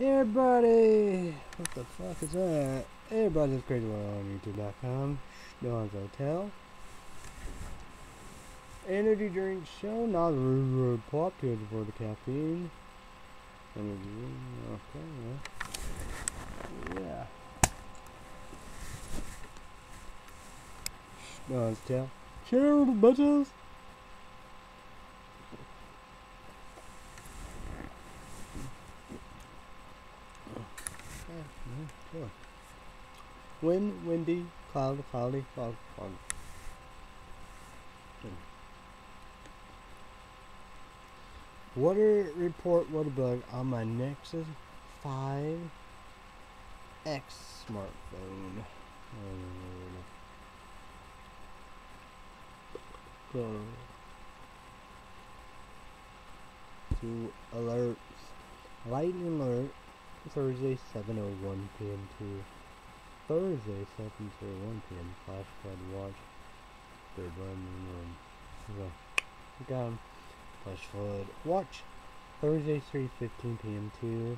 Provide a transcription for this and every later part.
Everybody! What the fuck is that? Everybody's crazy on YouTube.com. Schnoz Hotel. Energy drink show, not pop to for the caffeine. Energy, okay, yeah. Schnoz Hotel. Chill, bitches! Sure. Windy, cloudy, fog. Water report water bug on my Nexus 5X smartphone. Go to alerts. Lightning alert. Thursday 7:01 p.m. to Thursday 7:01 p.m. Flash flood watch. Third one. So, got him. Flash flood watch. Thursday 3:15 p.m. to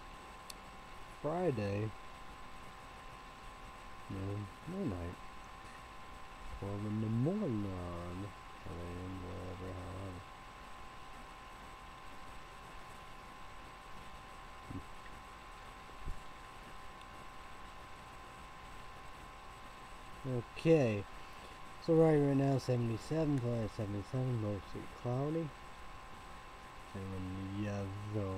Friday midnight. 12 in the morning. Whatever, however. Okay, so right now 77, plus 77, mostly cloudy, and yellow.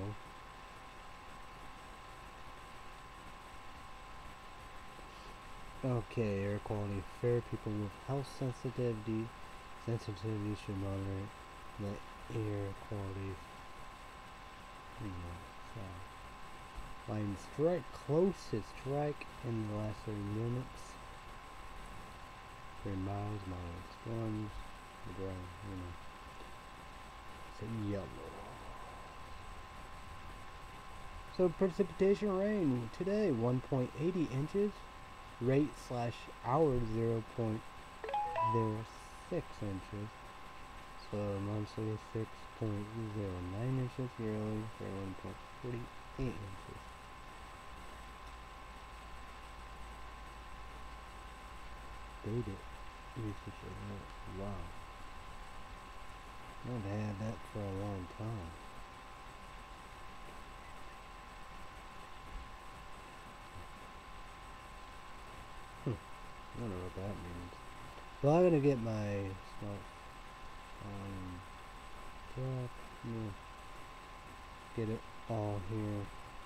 Okay, air quality fair. People with health sensitivity should monitor the air quality. So, line strike, closest strike in the last 30 minutes. 3 miles, storms, dry, it's yellow. So precipitation rain today 1.80 inches, rate / hour 0.06 inches, so monthly 6.09 inches, yearly 1.48 inches. Date it. Wow. I've had that for a long time. I don't know what that means. Well, I'm gonna get my smartphone cap. Get it all here.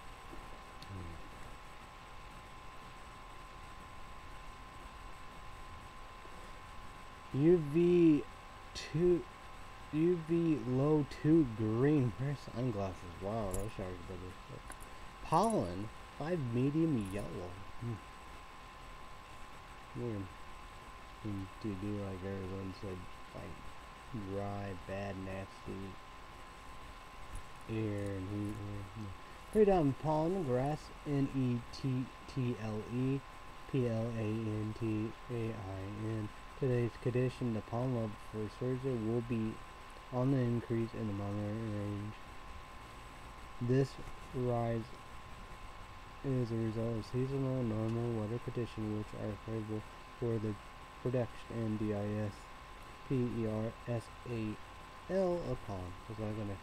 UV low 2 green. Pair of sunglasses. Wow, those sharks better. Pollen 5 medium yellow. Weird. To do like everyone said, like dry, bad, nasty air and heat. Predominant pollen, grass, NETTLE, PLANTAIN. Today's condition, the pollen level for Thursday will be on the increase in the moderate range. This rise is a result of seasonal normal weather conditions which are favorable for the production and DISPERSAL upon. Was I gonna?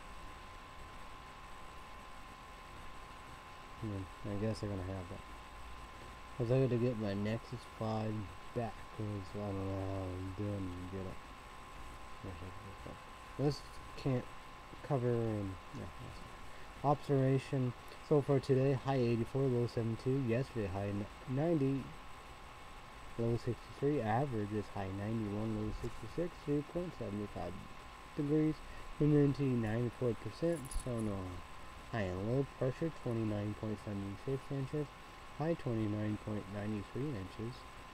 I guess I'm gonna have that. I was able to get my Nexus 5 back because I don't know how I'm doing to get it. This can't cover and observation. So for today, high 84, low 72. Yesterday, high 90, low 63. Average is high 91, low 66. 3.75 degrees. Humidity 94%. So no. High and low pressure 29.76 inches. High 29.93 inches.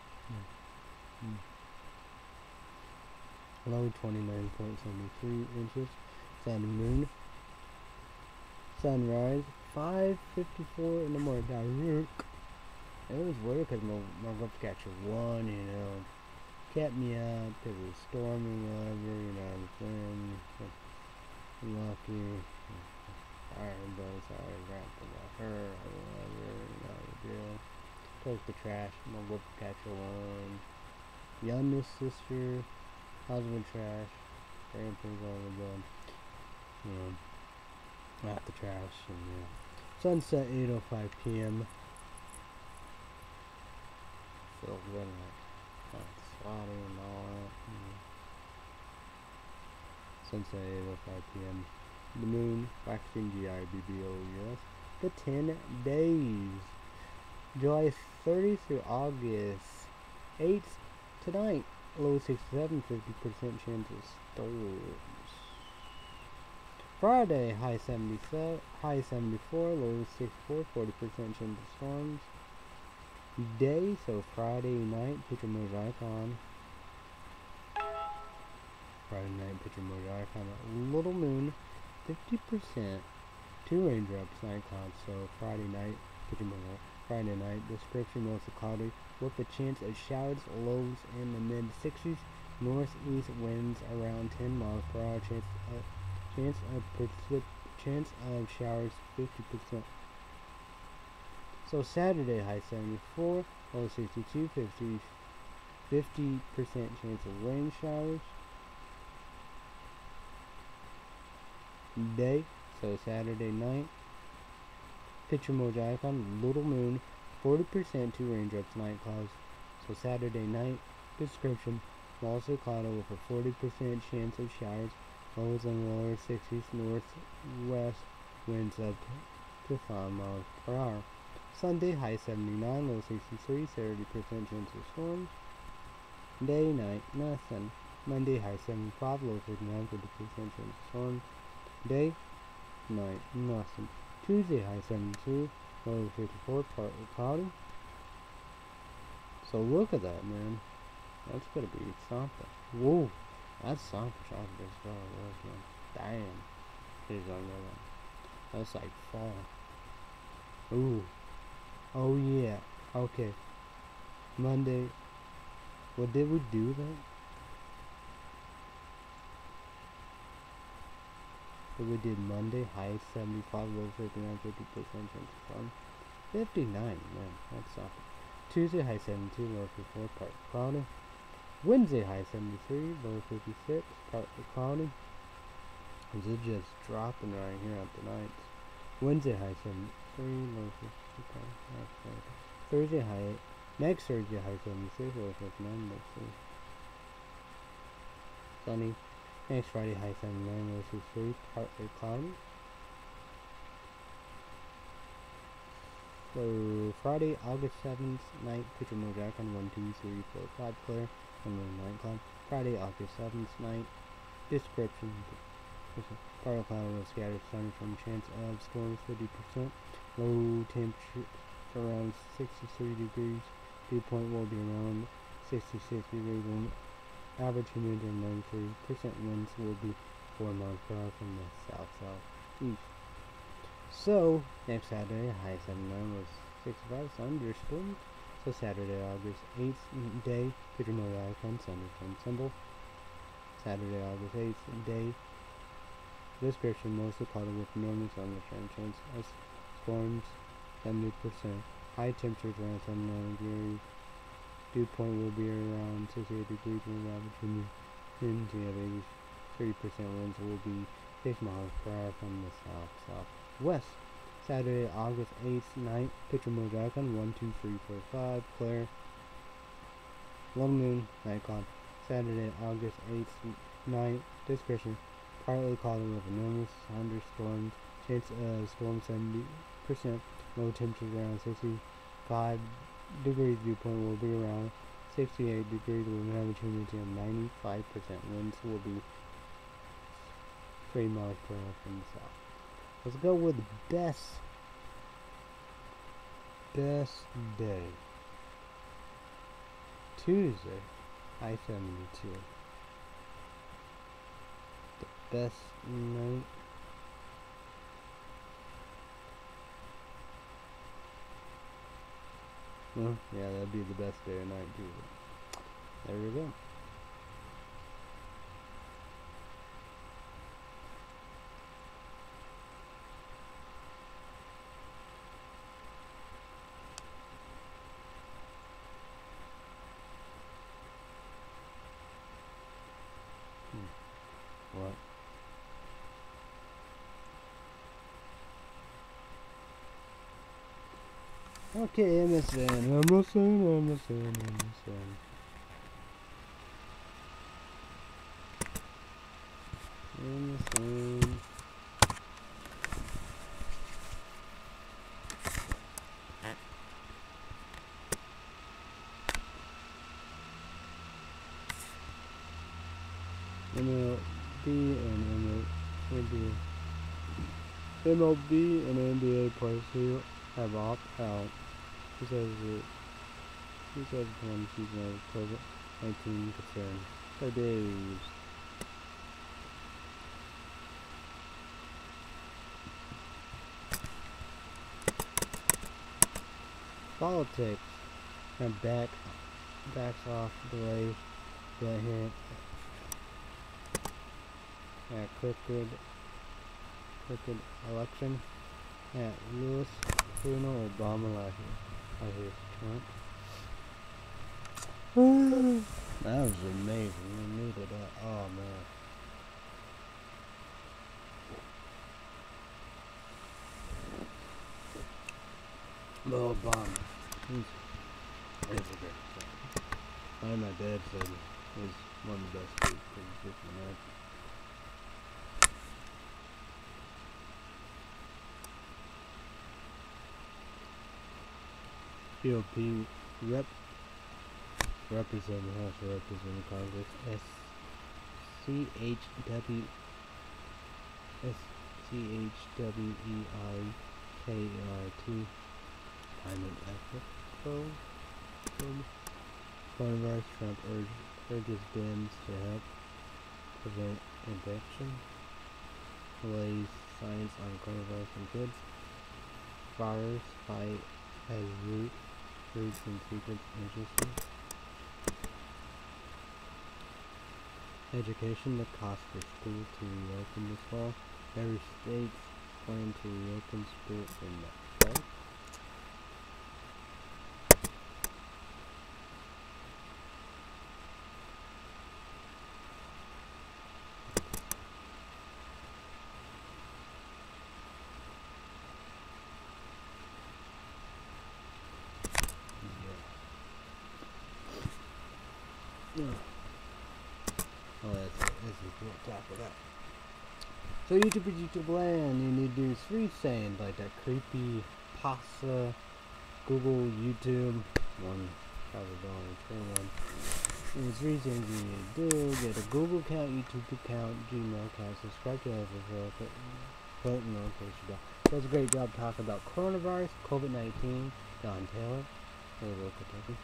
Low 29.73 inches. Sun and moon. Sunrise 5:54 in the morning. It was weird because my Gulfcatcher won, kept me up. It was storming over, I was winning. Lucky. Alright, but sorry, Took the trash. My wolf catcher one. Youngest sister. Husband trash. Grandpa's all the bed. Out the trash. And yeah. Sunset 8:05 p.m. Feels good like swatty and all that. Sunset 8:05 p.m. The moon waxing GIBBOUS. The 10 days. July 30th through August 8th tonight. Low 67, 50% chance of storms. Friday, high 77, high 74, low 64, 40% chance of storms. Day, so Friday night, picture mode icon. Friday night, picture mode icon. Little moon, 50%. 2 raindrops, night clouds. So Friday night, picture mode. Friday night, description mostly cloudy with a chance of showers, lows in the mid 60s. Northeast winds around 10 miles per hour. Chance of showers 50%. So Saturday, high 74, low 62, 50% chance of rain showers. Day, so Saturday night, picture emoji icon, little moon, 40%, 2 raindrops, night clouds. So Saturday night, description, mostly cloudy with a 40% chance of showers, lows in lower 60s, northwest winds up to 5 miles per hour. Sunday, high 79, low 63, 30% chance of storms. Day, night, nothing. Monday, high 75, low 59, 50% chance of storms. Day, night, nothing. Tuesday, high 72, low 54, partly cloudy. So look at that, man. That's gonna be something. Whoa, that's something chocolate as well. Damn. Here's another one. That's like fall. Ooh. Oh yeah. Okay. Monday. What did we do then? So we did Monday, high 75, low 59, 50% chance of sun. 59, man, that's something. Tuesday, high 72, low 54, partly cloudy. Wednesday, high 73, low 56, partly cloudy. Is it just dropping right here at the nights? Wednesday, high 73, low 55, Thursday, high, next Thursday, high 76, low 59, let's see. Sunny. Next Friday, high 79, low 63, partly cloudy. So Friday, August 7th, night, picture mode icon, 1, 2, 3, 4, 5, clear, and then night cloud. Friday, August 7th, night, description, partly cloud with scattered sun from chance of storms, 50%, low temperature around 63 degrees, dew point will be around 66 degrees, and average humidity of 93%, winds will be 4 miles per hour from the south-southeast. So, next Saturday, high 79 was 65, thunderstorms. So Saturday, August 8th, day, picture mode icon, thunderstorm symbol. Saturday, August 8th, day, description, mostly cloudy with normal thunderstorm chance of storms, 70%. High temperatures around 79 degrees. Dew point will be around 68 degrees, and average humidity of 83%. Winds will be 6 miles per hour from the south-southwest. Saturday, August 8th, night, picture mode icon, 1, 2, 3, 4, 5, clear. Little moon, night cloud. Saturday, August 8th, night, description, partly cloudy with enormous thunderstorms, chance of storm 70%, low temperature around 65 degrees, dew point will be around 68 degrees, with average humidity of 95%. Winds will be 3 miles per hour from the south. Let's go with best day. Tuesday, high 72. The best night. Well, yeah, that'd be the best day of night too. There we go. Okay, MSN. MLB and NBA. MLB and NBA players who have opted out. He says one season of COVID-19 concern. So days. Politics and backs off delay that hint at crooked election at Louis Bruno Obama last year. Trump. That was amazing. We needed that. Oh man. Well, Obama. He's a great guy. My dad said he's one of the best presidents in America. GOP representing House of Representatives Congress SCHWEIKERT Climate Ethical Coronavirus. Trump urges Dems to help prevent infection. Lays science on coronavirus in kids. Virus fight has roots and secrets interesting. Education, the cost for school to reopen this fall. Every state's plan to reopen schools in the fall. Oh, that's the top of that. So YouTube land, you need to do 3 things like that creepy pasta, Google, YouTube, one probably going to one. And 3 things you need to do: get a Google account, YouTube account, Gmail account, subscribe to everything, put notification bell. Does a great job talking about coronavirus, COVID-19. Don Taylor, Louisville, Kentucky.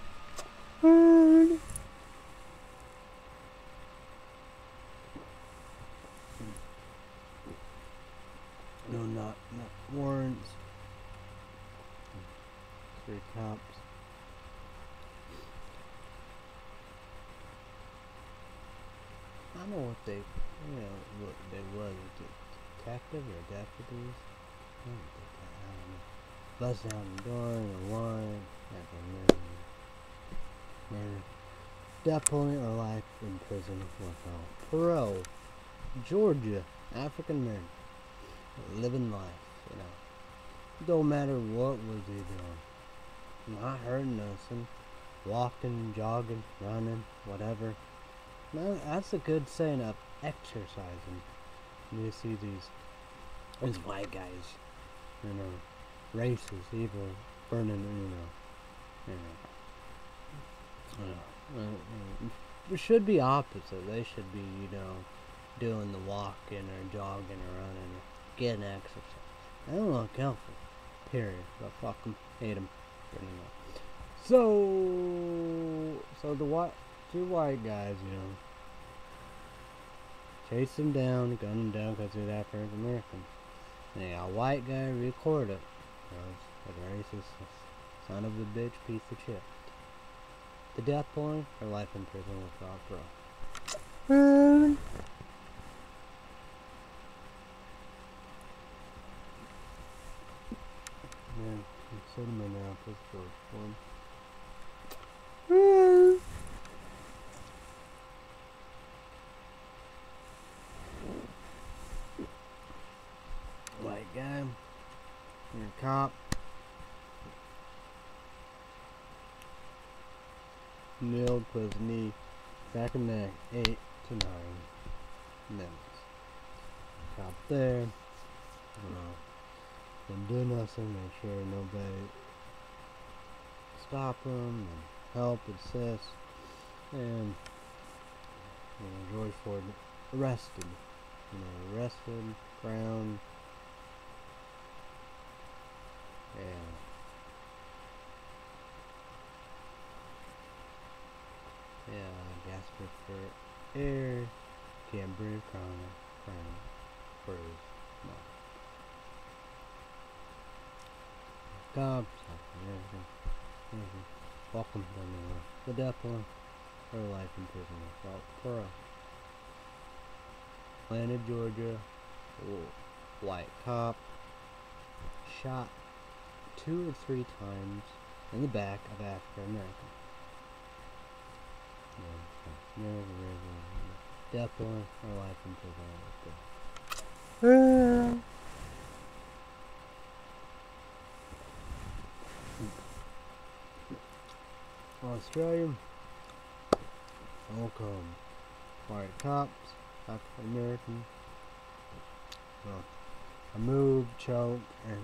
No, not warrants. 3 cops. I don't know what they, what they was. Detective or deputies? I don't know. Bust down the door in a warrant. Murder. Death penalty or life in prison without parole. Georgia. African American. Living life, Don't matter what was he doing. Not hurting nothing. Walking, jogging, running, whatever. No, that's a good saying of exercising. You see these white guys, racist, evil, burning, it should be opposite. They should be, doing the walking or jogging or running or getting exercise. I don't look healthy. Period. But fuck them. Hate them. So the 2 white guys, chased him down, gunned him down because he was African American. And a white guy recorded it. A racist son of a bitch piece of shit. The death penalty or life in prison without parole. Man, I'm sitting in my office for one. White guy, you're a cop, Neil puts knee, back and neck, 8 to 9 minutes. Cop there. Don't do nothing, make sure nobody stop him and help, assist, and George Floyd arrested. Arrested, ground, and gasping for air, can't breathe, crying for his mouth. Cops, welcome to the death penalty or life imprisonment for Atlanta, Georgia. White cop shot 2 or 3 times in the back of African American. Death penalty or life imprisonment. Australia, welcome. White cops, African American. I moved, choked, and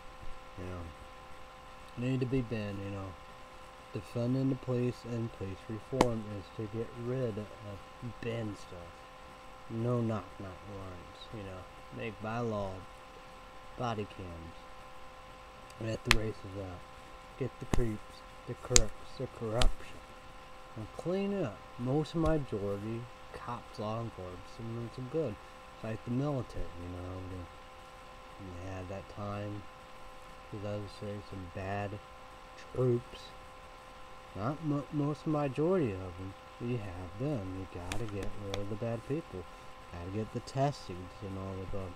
need to be banned. Defunding the police and police reform is to get rid of ban stuff. No knock warrants. Make by law body cams. Let the races out. Get the creeps, the crooks, the corruption. And clean up. Most majority cops, law enforcement are good. It's like the military, they had that time, because I would say some bad troops. Not most majority of them. You have them. You gotta get rid of the bad people. Gotta get the testings and all of them.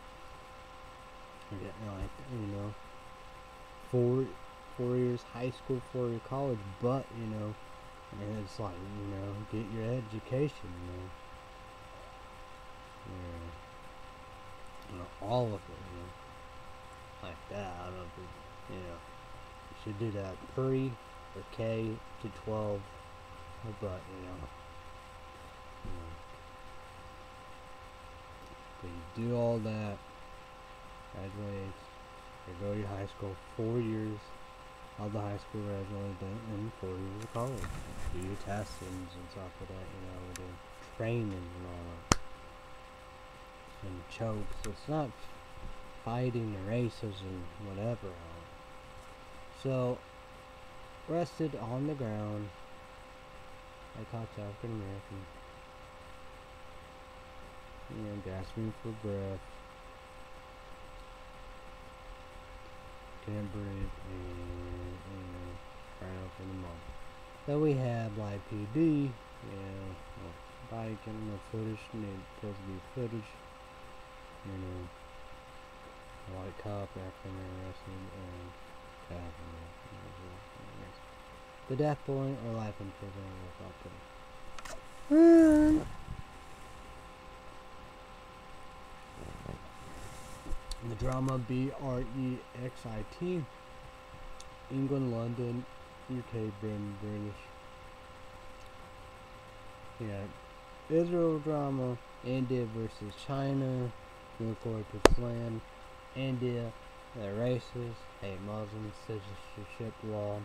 Like 4 years high school, 4 years college, but and it's like get your education. All of it. Like that. I don't think you should do that pre or K to 12, but but you do all that, graduate, you go to your high school, 4 years of the high school graduate, and 4 years of college. Do your testings and stuff like that, do training and all that. And chokes. It's not fighting the races and whatever. So, rested on the ground. I caught African American. Gasping for breath. Can't breathe. And crying out for the mom. Then we have live PD. Body cam, no footage. Need supposed to be footage. White cop, African American, and the death penalty or life imprisonment without the drama Brexit, England, London, UK, Britain, British. Israel drama, India versus China, North Korea puts land, India, they're racist, hate Muslims, citizenship law.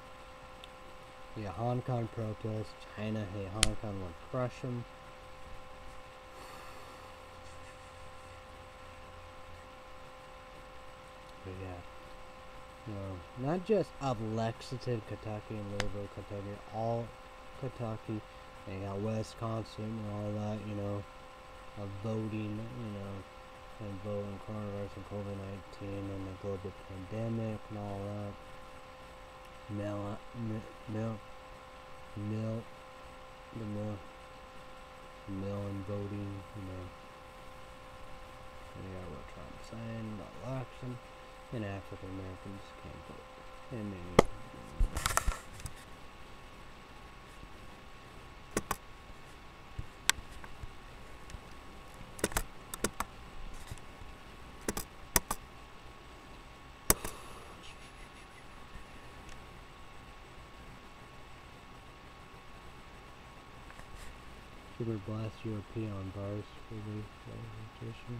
Hong Kong protests, China hate Hong Kong, want to crush them. But not just of Lexington, Kentucky, and Louisville, Kentucky, all Kentucky. They got Wisconsin and all that, of voting, and voting coronavirus and COVID-19 and the global pandemic and all that. Mail and voting, what Trump's saying about election, and African Americans can't vote. And Super Blast European bars for the edition.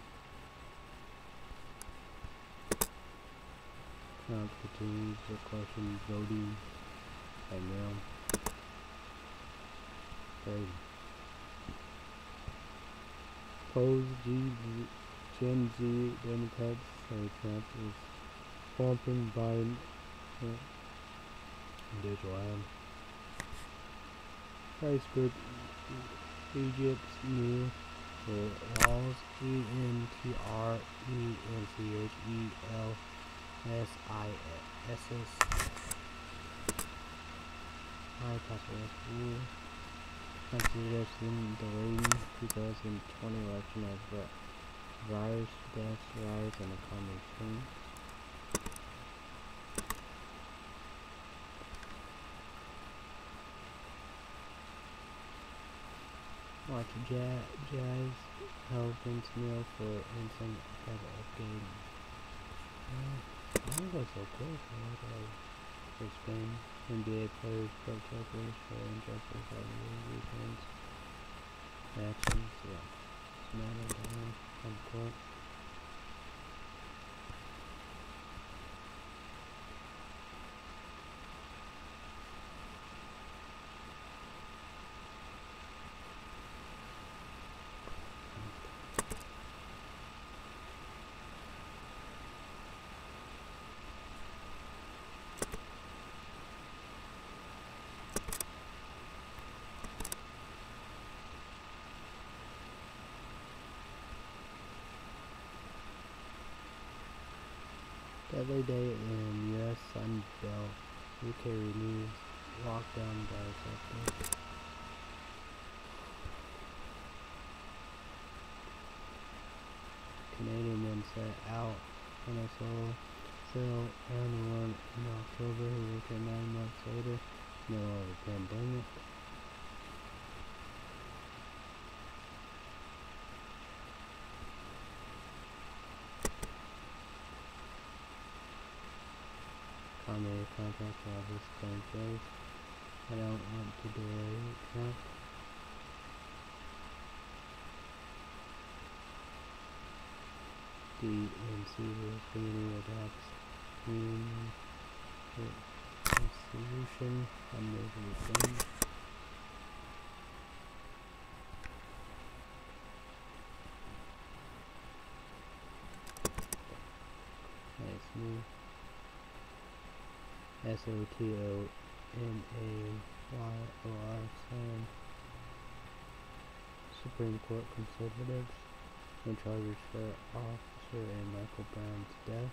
Continues the question voting by mail. Crazy. Pose Gen Z Democrats say Trump is swamping Biden digital ad. Price group Egypt's new laws ENTRENCHELSIS high possible rule considers delaying 2020 election as virus deaths rise in the coming spring. Watch Jazz Hellman's meal for instant game. I think that's so cool. For Spain, NBA players protesters for injustice on the weekends. Actions, yeah. Smatter down on court. Every day in U.S. Sun Belt, UK renews lockdown guys update. Canadian men set out on a solo sail and one in October who returned 9 months later, no other pandemic. Primary contract office claim face. I don't want to delay Trump. DNC rules committee adopts solution under the thing. Nice move. SOTONAYOR Supreme Court conservatives in charges for Officer and Michael Brown's death.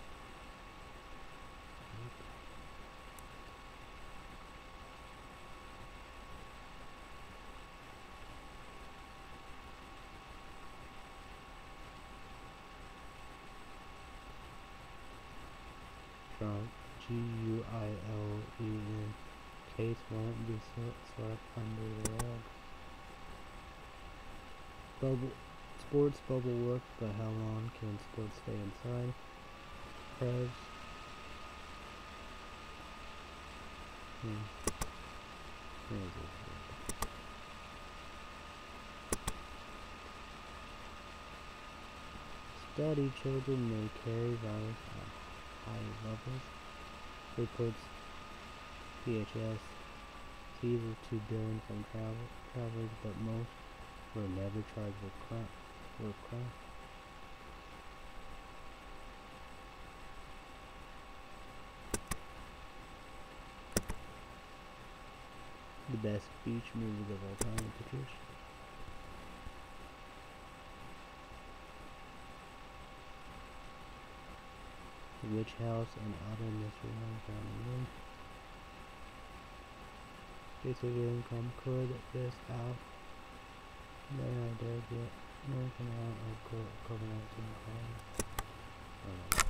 Trump, GUILEN, case won't be swept under the rug. Sports bubble work, but how long can sports stay inside? Prez. Study children may carry virus at high levels. Reports PHS seized 2 billion from travelers, but most were never charged with crime. The best beach movies of all time, Patricia. The Witch House and Other Mystery Homes down the road. Basic income could this out. May not dare get American out of COVID-19 crime.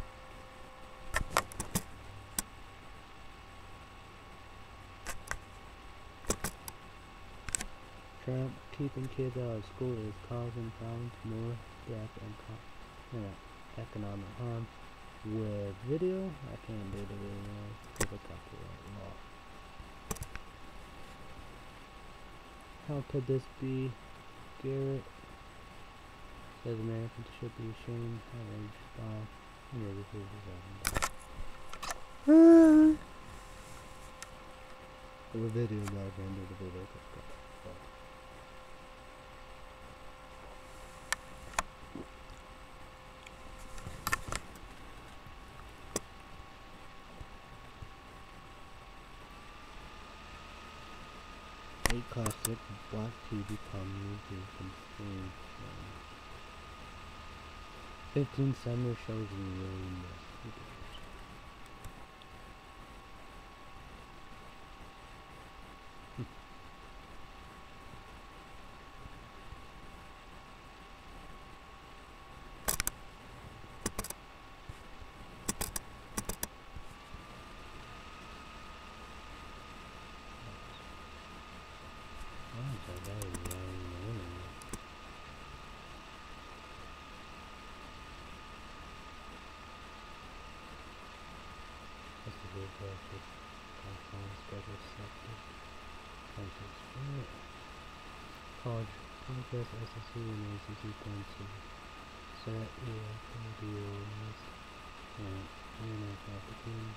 Trump keeping kids out of school is causing problems, more death and economic harm. With video, I can't do the video because of copyright law. How could this be Garrett. Says Americans should be ashamed. Outraged by the video back into the video. Eight classic black tea become music and stream. 15 summer shows you really miss. College Conquest SSC and ACC.2 Set EFADOs and NFL teams.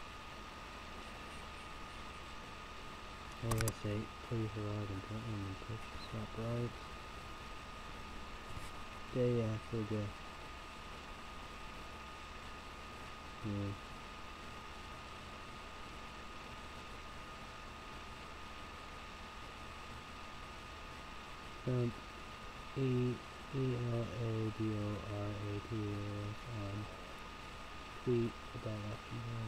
AS8 please arrive in Portland and push stop rights. Day after day. Yeah. ELADORATS on tweet about afternoon.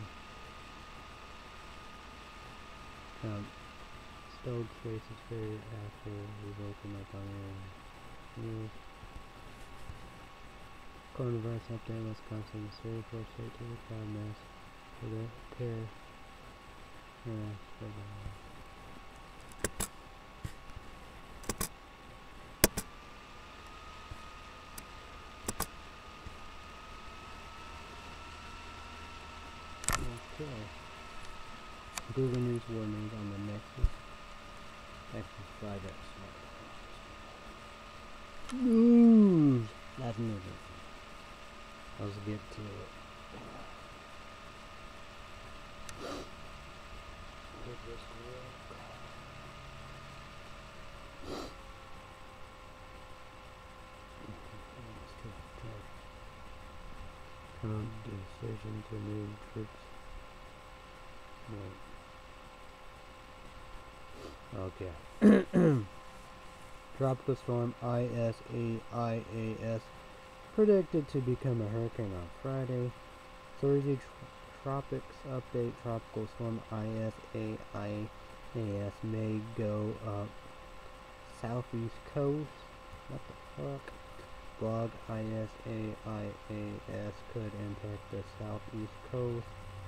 Stokes races fair after revoking up on news. Coronavirus update: Wisconsin is 34 state to require masks for the pair. Google News warnings on the Nexus 5X. News! That's news. Let's get to it. Decision to move troops. Okay. Tropical storm ISAIAS predicted to become a hurricane on Friday. Thursday tropics update: tropical storm ISAIAS may go up southeast coast. What the fuck? Blog ISAIAS could impact the southeast coast.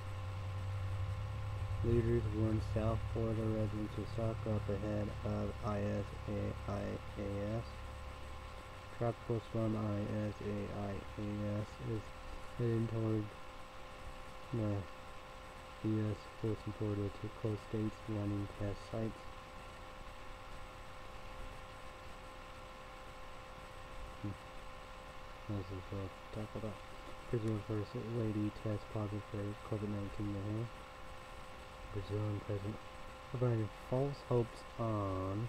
Leaders warn South Florida residents to stock up ahead of ISAIAS. Tropical storm ISAIAS is heading toward the U.S. forcing Florida to close states running test sites. This is what I'll talk about. Brazil First Lady tests positive for COVID-19 in her. Brazilian President provided false hopes on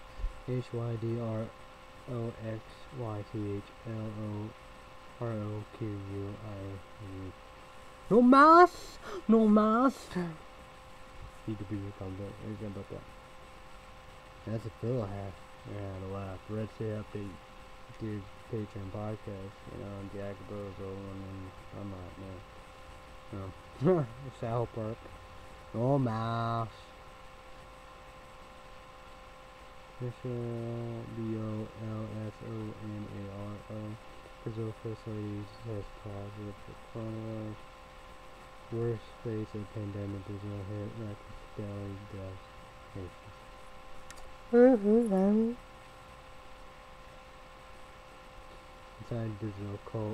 HYDROXYTHLOROQUIE. No mask! No mask! CW comment. Anything about that? That's a Phil hat. Yeah, the laugh. Red State Update. Dude, Patreon podcast. You know, Jack Burrows and I'm not, man. South Park. No mask. Michelle BOLSONARO. Brazil First Lady test positive for coronavirus. Worst phase of pandemic. Brazil hit record daily deaths. Inside Brazil, call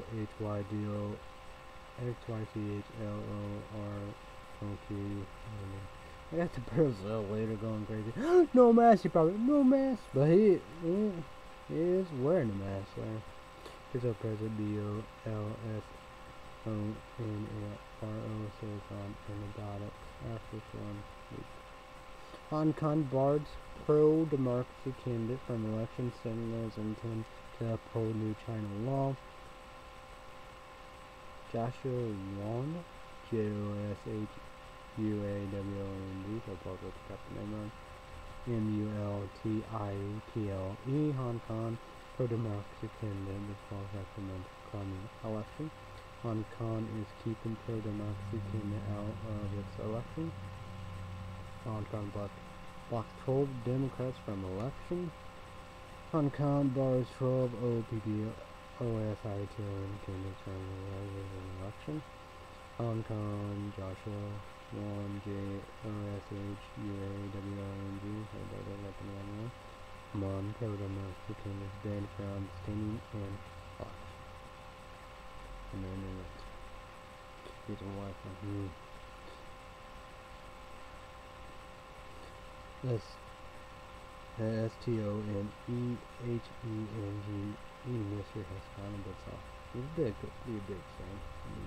HYDROXYTHLOROQUIE. I got the Brazil later going crazy. No mask, he probably no mask, but he is wearing a mask there. Here's our president, BOLSONARO, says on antibiotics after 1 week. Hong Kong bards pro-democracy candidate from election signals intent to uphold new China law. Joshua Wong, JOSHUAWONG, so probably got the name wrong. MULTIPLE, Hong Kong pro-democracy candidate that falls after the coming election. Hong Kong is keeping pro-democracy candidate out of its election. Hong Kong blocks 12 Democrats from election. Hong Kong bars 12 OPDOSITON candidates from election. Hong Kong Joshua Wong, JOSHUAWONG, Mon pro-democracy candidates banned from standing and election. And then here's a wife from you. STONEHENGE, Mr. Hassan, that's all. It's big, be a big thing.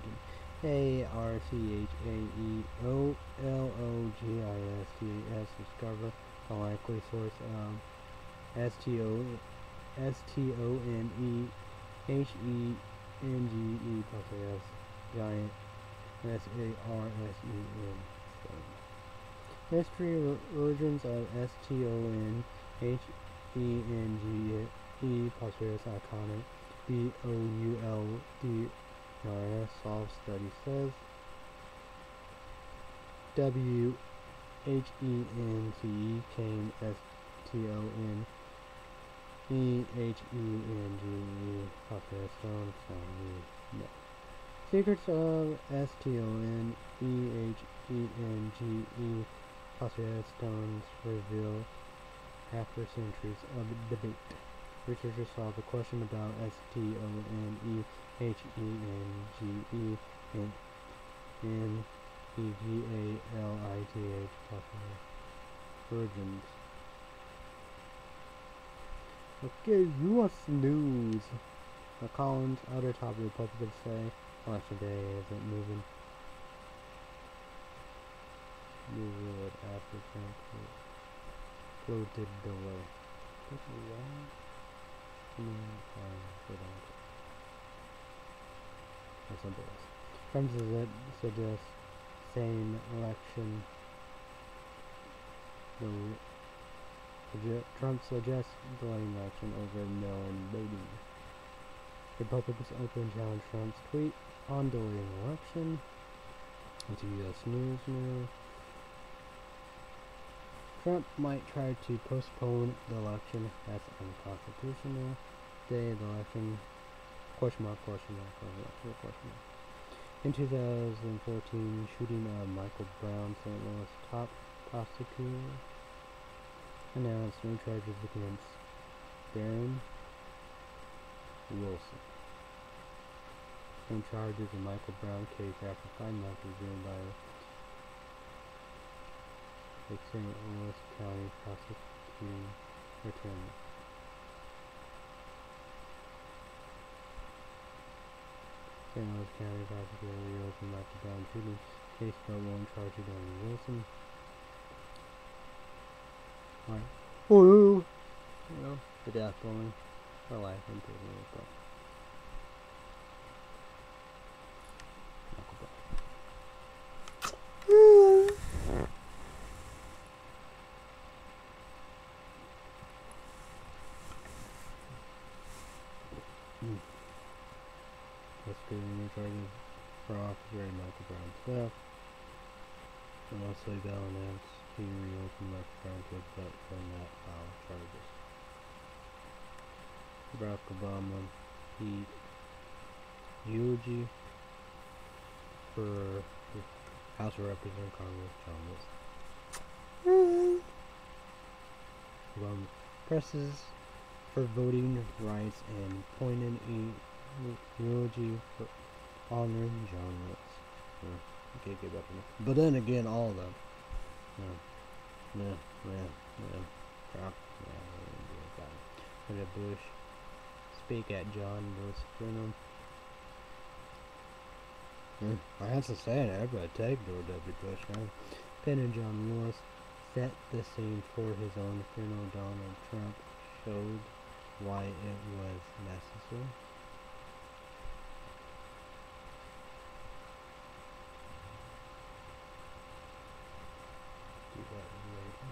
ARCHAEOLOGISTS, discover a likely source of STONEHENGE plus S, giant SARSEN. History origins of STONEHENGE plus iconic BOULDRS solve study says WHENCE came STONEHENGE plus stone no. Secrets of STONEHENGE plus stones reveal after centuries of debate. Researchers solved the question about STONEHENGE and EGALITH plus origins. Okay, U.S. news. Collins, other top Republicans say election day isn't moving. You would applicant floated delay. Trump suggests same election. Trump suggests delaying election over mail-in voting. Republicans open challenge Trump's tweet on delaying election. Into U.S. News now. Trump might try to postpone the election. That's unconstitutional. Day of the election. Question mark. In 2014, shooting of Michael Brown, St. Louis top prosecutor, announced new charges against Darren Wilson. New charges in Michael Brown case after 5 months resumed by the St. Louis County prosecuting attorney. St. Louis County prosecutor reopened Michael Brown shooting case but won't charge Darren Wilson. Alright. Oh, you know, the death penalty for life imprisonment, but Michael Brown. Prosecuting new charges for Officer Michael Brown's death. And also Bell announced he reopened Michael Brown case but will not file charges. Barack Obama, eulogy for the House of Representatives, Congress, John Lewis. Obama presses for voting rights and pointed a eulogy for honoring John Lewis. You can't get better. But then again, all of them. At Bush. Speak at John Lewis funeral. I have to say it, everybody take George W. Bush now. Penn and John Lewis set the scene for his own funeral. Donald Trump showed why it was necessary. Do that later.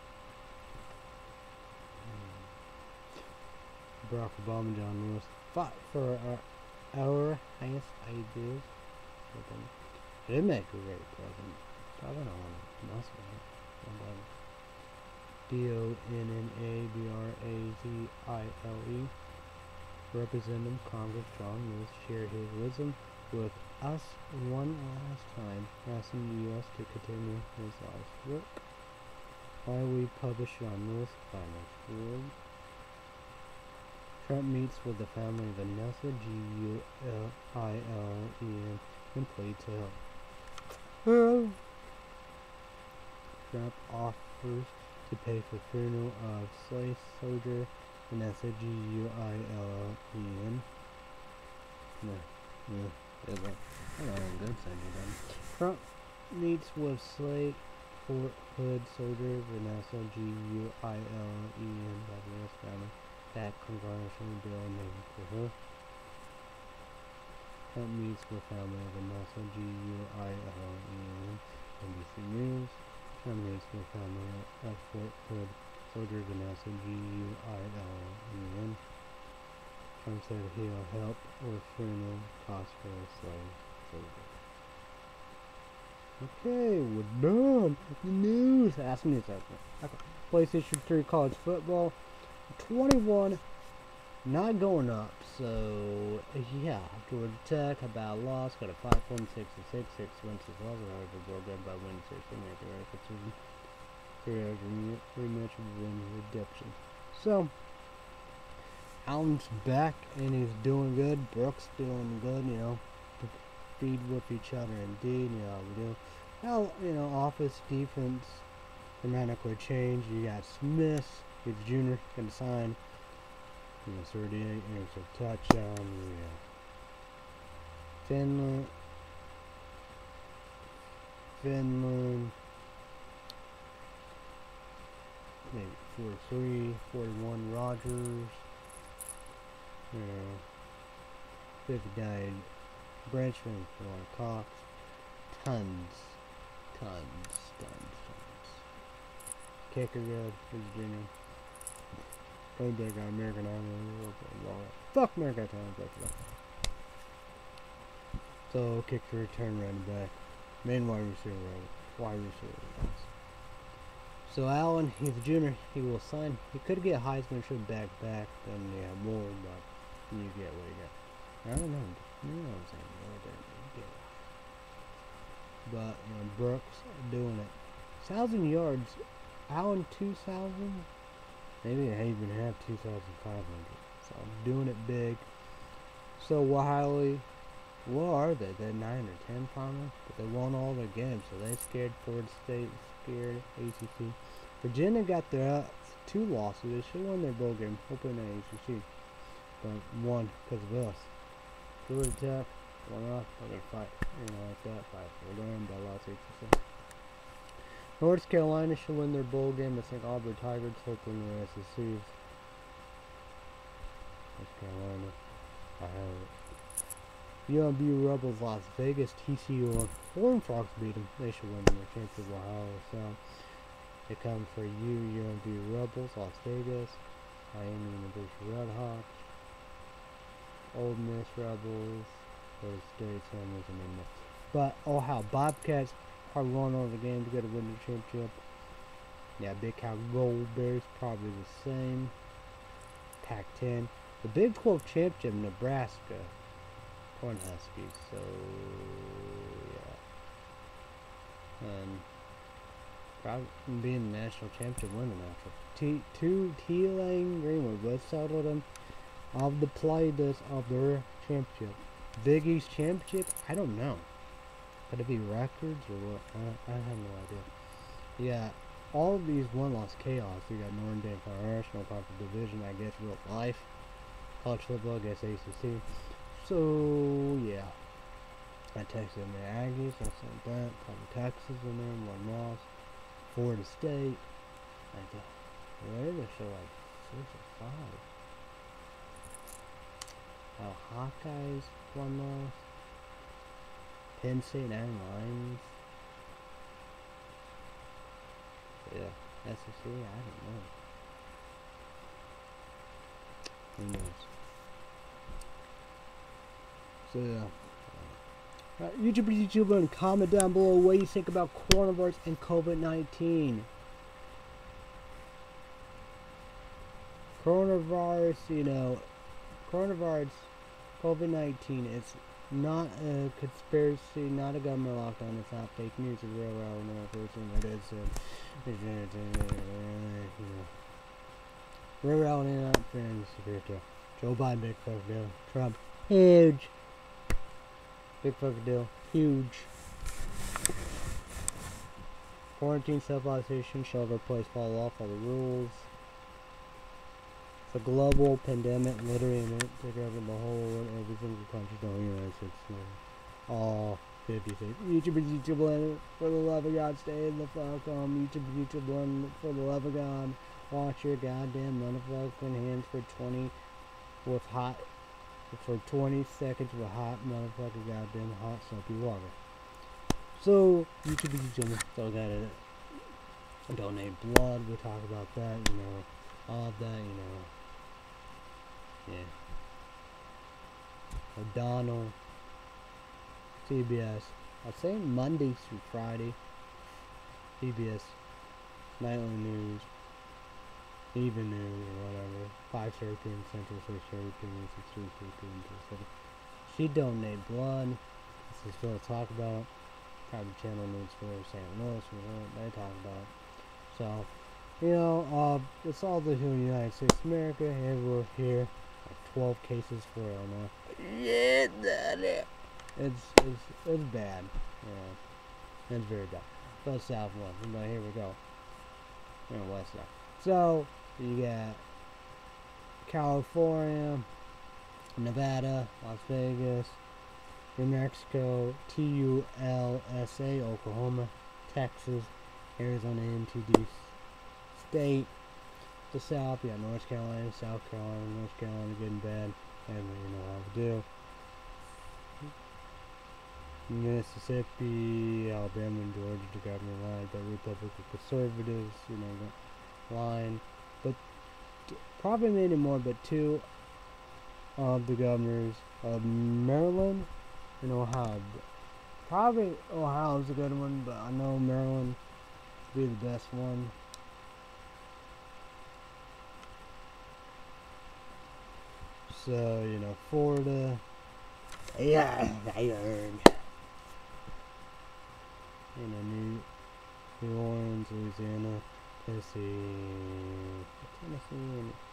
Barack Obama and John Lewis fought for our highest ideas. It did make a great president. I don't know what else. Donnabrazile. Representative Congress John Lewis shared his wisdom with us one last time, asking the U.S. to continue his life's work. While we publish John Lewis' final word. Trump meets with the family of Vanessa Guillen and plead to help. Trump offers to pay for funeral of slave soldier Vanessa Guillen. Trump meets with slave hood soldier Vanessa Guillen by the U.S. family. That congressional bill named for her. Trump meets with family of Vanessa Guillen. NBC News. Trump meets with family of Fort Hood soldier Vanessa Guillen. Trump said he'll help with funeral costs for a slave soldier. Okay, we're done. The news. Ask me something. Okay. PlayStation 3 college football. 21, not going up, so yeah, Georgia Tech about loss, got a 5 win, 6 wins as well, however, broke by win 16, rematch of win redemption. So, Allen's back and he's doing good, Brooks doing good, you know, feed with each other indeed, you know, we do. Now, you know, offense, defense, dramatically changed. You got Smith. He's junior, going to sign. 38 yards of touchdown. Yeah. Finland. Maybe 43, 41. Rogers. Yeah. 59. Branchman for Cox. Tons. Kicker good. He's junior. Played that guy American Idol. Fuck American Idol. So kick for return running back. Main wide receiver. So Allen, he's a junior. He will sign. He could get Heisman, should back. Then yeah, more, but you get what you got. I don't know. You know what I'm saying? But you know, Brooks doing it. 1,000 yards. Allen 2,000. Maybe I even have 2,500. So I'm doing it big. So Wiley, what are they? They're 9 or 10 finally, but they won all their games. So they scared Florida State, scared ACC. Virginia got their 2 losses. They should win their bowl game, hoping the ACC, but won because of us. Georgia Tech won off. They're gonna fight, you know, like that fight. We're going by lost ACC. North Carolina should win their bowl game. I think Auburn Tigers hoping the SEC. North Carolina. I have it. UMB Rebels Las Vegas. TCU on Horned Frogs beat them. They should win their championship of Ohio. So they come for you. UMB Rebels Las Vegas. Miami University Redhawks. Old Miss Rebels. Those State Samuels and then but Ohio Bobcats are going over the game to get a win the championship. Yeah, Big Cow Gold Bears probably the same. Pac-10. The Big 12 championship, Nebraska. Cornhuskers. So yeah. And probably being the national championship, win the national. Tulane Greenwood both settled them of the playdowns of their championship. Big East championship? I don't know. Could it be records or what? I have no idea. Yeah, all of these one-loss chaos. You got Notre Dame Fire National Conference Division, I guess real life. College football, I guess ACC. So yeah, I texted the Aggies, I sent that. Probably Texas in there, one loss. Florida State. I thought, where they show like 6 or 5. Hawkeyes, one loss. Penn State and Lions. Yeah, SEC, I don't know. Who knows? So yeah. YouTuber, and comment down below what you think about coronavirus and COVID-19. Coronavirus, coronavirus, COVID-19 is not a conspiracy, not a government lockdown. It's not fake news. It's real, it is, real, not friends. Joe Biden, big fuck deal. Trump, huge. Big fucking deal. Huge. Quarantine, self-isolation, shelter-in-place, follow off all the rules. It's a global pandemic, literally take over the whole world, every single country, don't United States, all 50 states. YouTube blend, for the love of God, stay in the fuck home. YouTube blend, for the love of God, wash your goddamn motherfucking hands for 20 seconds with hot motherfucking goddamn hot soapy water. So YouTube, so gotta donate blood. We'll talk about that, all of that, yeah. O'Donnell, CBS. I'll say Monday through Friday. CBS, nightly news, even news or whatever. 5:30 p.m. Central, 6:30 p.m. 6:30 p.m. Pacific. She donate blood. This is still talk about. Probably channel news for St. Louis, they talk about. So, it's all the here in the United States of America, and we're here. 12 cases for Illinois. Yeah, it's bad. Yeah, it's very bad. Go southwest, but here we go. West now. So you got California, Nevada, Las Vegas, New Mexico, TULSA, Oklahoma, Texas, Arizona, MTD State. The South, you got North Carolina, South Carolina, North Carolina, good and bad, and you know how to do. Mississippi, Alabama, and Georgia, the government line, the Republican conservatives, the line, but probably many more, but 2 of the governors of Maryland and Ohio. Probably Ohio's a good one, but I know Maryland would be the best one. So, Florida. Yeah, I heard. New Orleans, Louisiana, Tennessee, and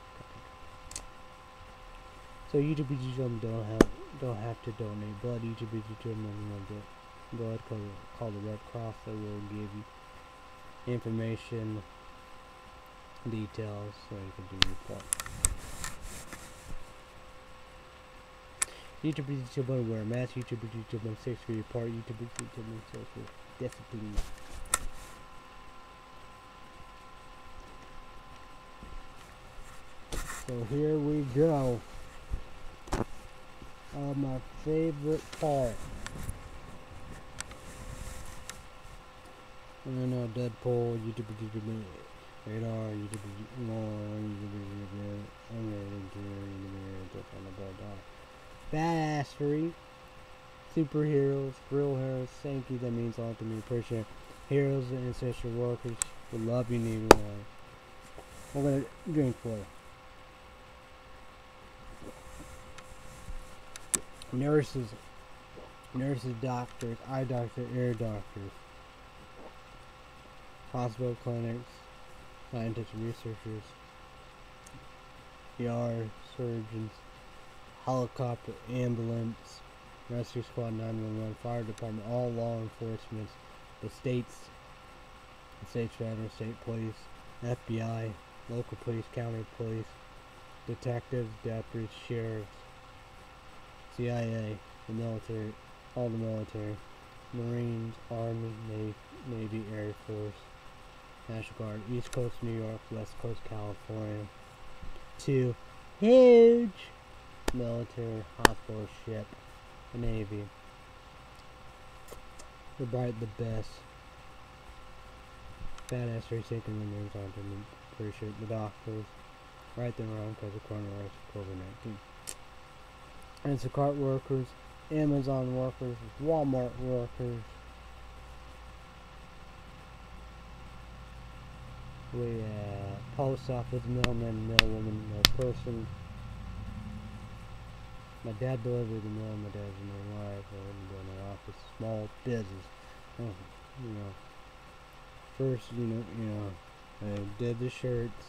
so YouTube don't have to donate blood. YouTube blood call the Red Cross. That will give you information, details, so you can do report. YouTube wear a mask. YouTube 6 feet apart. YouTube social discipline. So here we go. My favorite part. Deadpool, YouTube, radar, badassery, superheroes, real heroes, thank you, that means a lot to me, appreciate heroes and ancestral workers, we love you, need one. We're gonna drink for you. Nurses, doctors, eye doctors, ear doctors, hospital clinics, scientists and researchers, ER surgeons, helicopter, ambulance, rescue squad, 911, fire department, all law enforcement, the states, State Federal, State Police, FBI, local police, county police, detectives, deputies, sheriffs, CIA, the military, all the military, Marines, Army, Navy, Air Force, National Guard, East Coast New York, West Coast California. 2. Huge military hospital ship, the Navy. The bright, the best. Badass rethinking the news on to appreciate the doctors. Right then wrong because of coronavirus, COVID-19. Instacart workers, Amazon workers, Walmart workers. We post office mailman, mailwoman, mail person. My dad delivered the mail. My dad's in my wife. I wouldn't go in my office. Small business. You know. First, I did the shirts.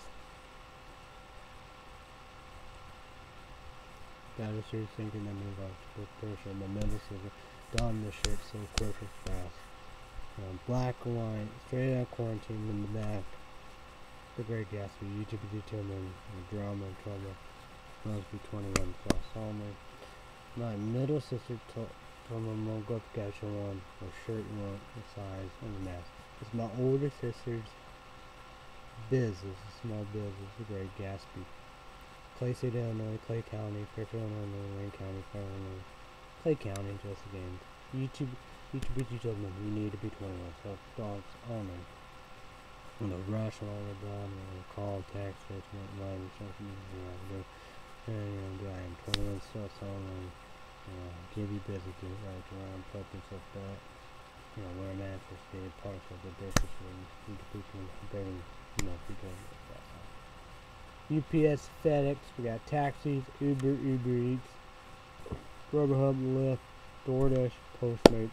Got a shirt thinking that means I was a person. The middle scissor. Done the shirt so quick and fast. Black and white. Straight out of quarantine in the back. The Great Gatsby. YouTube is determined. Drama and trouble. Must be 21 plus only. My middle sister told me I'm gonna go up to catch one. Her shirt and one, the size, and the mask. It's my older sister's business, a small business, the Great Gatsby. Clay City, Illinois, Clay County, Fairfield, Illinois, Wayne County, Fairfield, Illinois, Clay County, just again. YouTube, told me you need to be 21, so dogs only. On the rush, all the bottom, call, text, Facebook, line, social media, I am 21, so only. Give you busy, get right around, put yourself back. Wear a mask or stay parts of the business room. You can people better, because that's all. UPS, FedEx, we got taxis, Uber Eats, Grubhub, Lyft, DoorDash, Postmates.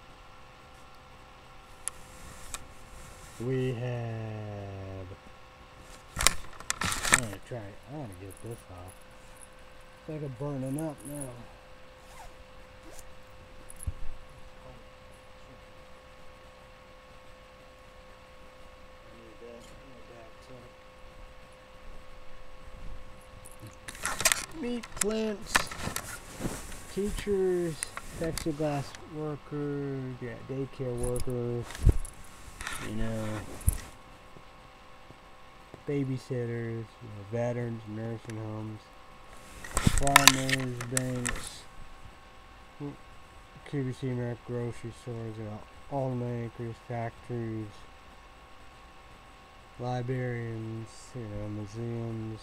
We have. I'm gonna try. I want to get this off. It's like it's burning up now. Meat plants, teachers, plexiglass workers, daycare workers, babysitters, veterans, nursing homes, farmers, banks, QVC America grocery stores, automakers, factories, librarians, museums,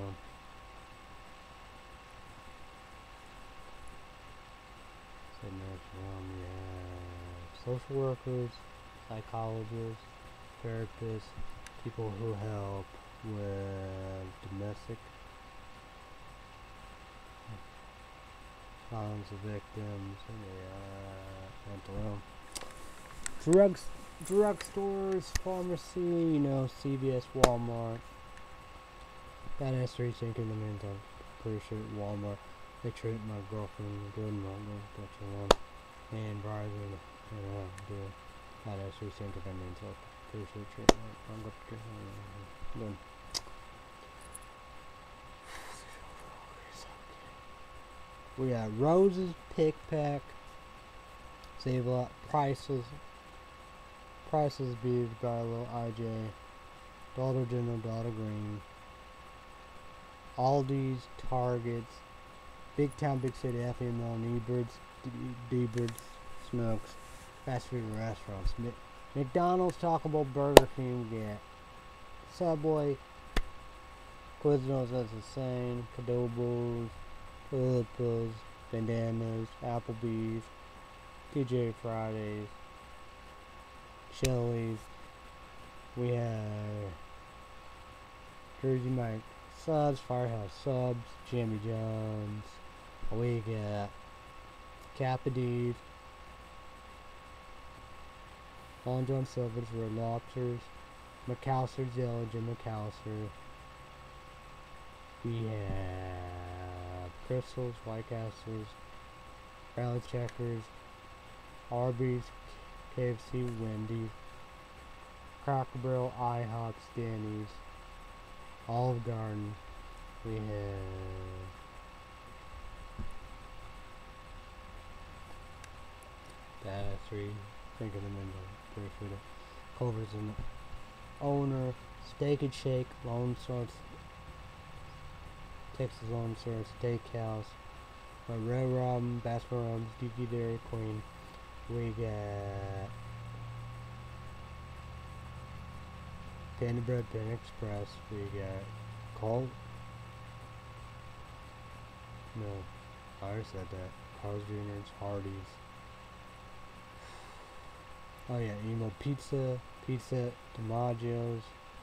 social workers, psychologists, therapists, people who help with domestic violence victims, mental health, drugstores, pharmacy, CVS, Walmart. Badass rethinking the meantime. Pretty sure Walmart. Make sure that my girlfriend good and got you one. And Verizon, do badass rethinking the meantime. Pretty sure I'm going to get one. We got Roses, Pick Pack, Save a Lot, Priceless Beads by Lil IJ, Dollar General, Dollar Green, Aldi's, Targets, Big Town, Big City, FML, D-Birds, Smokes, fast food restaurants, McDonald's, Taco Bell, Burger King, Subway, Quiznos, that's insane, Cadobos, Philippines, Bandanas, Applebee's, TJ Fridays, Chili's. We have Jersey Mike Subs, Firehouse Subs, Jimmy John's. We got Capadi's, Long John Silver's, Red Lobsters, McAllister's Yellow, Jim McAllister. We have Crystals, White Castles, Rally Checkers, Arby's, KFC, Wendy's, Cracker Barrel, IHOPs, Denny's, Olive Garden. We have that's three. Think of them in the pretty Culver's an owner, Steak and Shake, Lone Star, Texas Lone Star Steakhouse, Red Robin, Baskin Robbins, DQ Dairy Queen. We got Panda Bread, Panda Express. We got Colt. No, I already said that. Carl's Jr.'s, Hardee's. Oh yeah, Emo Pizza, Pizza DiMaggio's.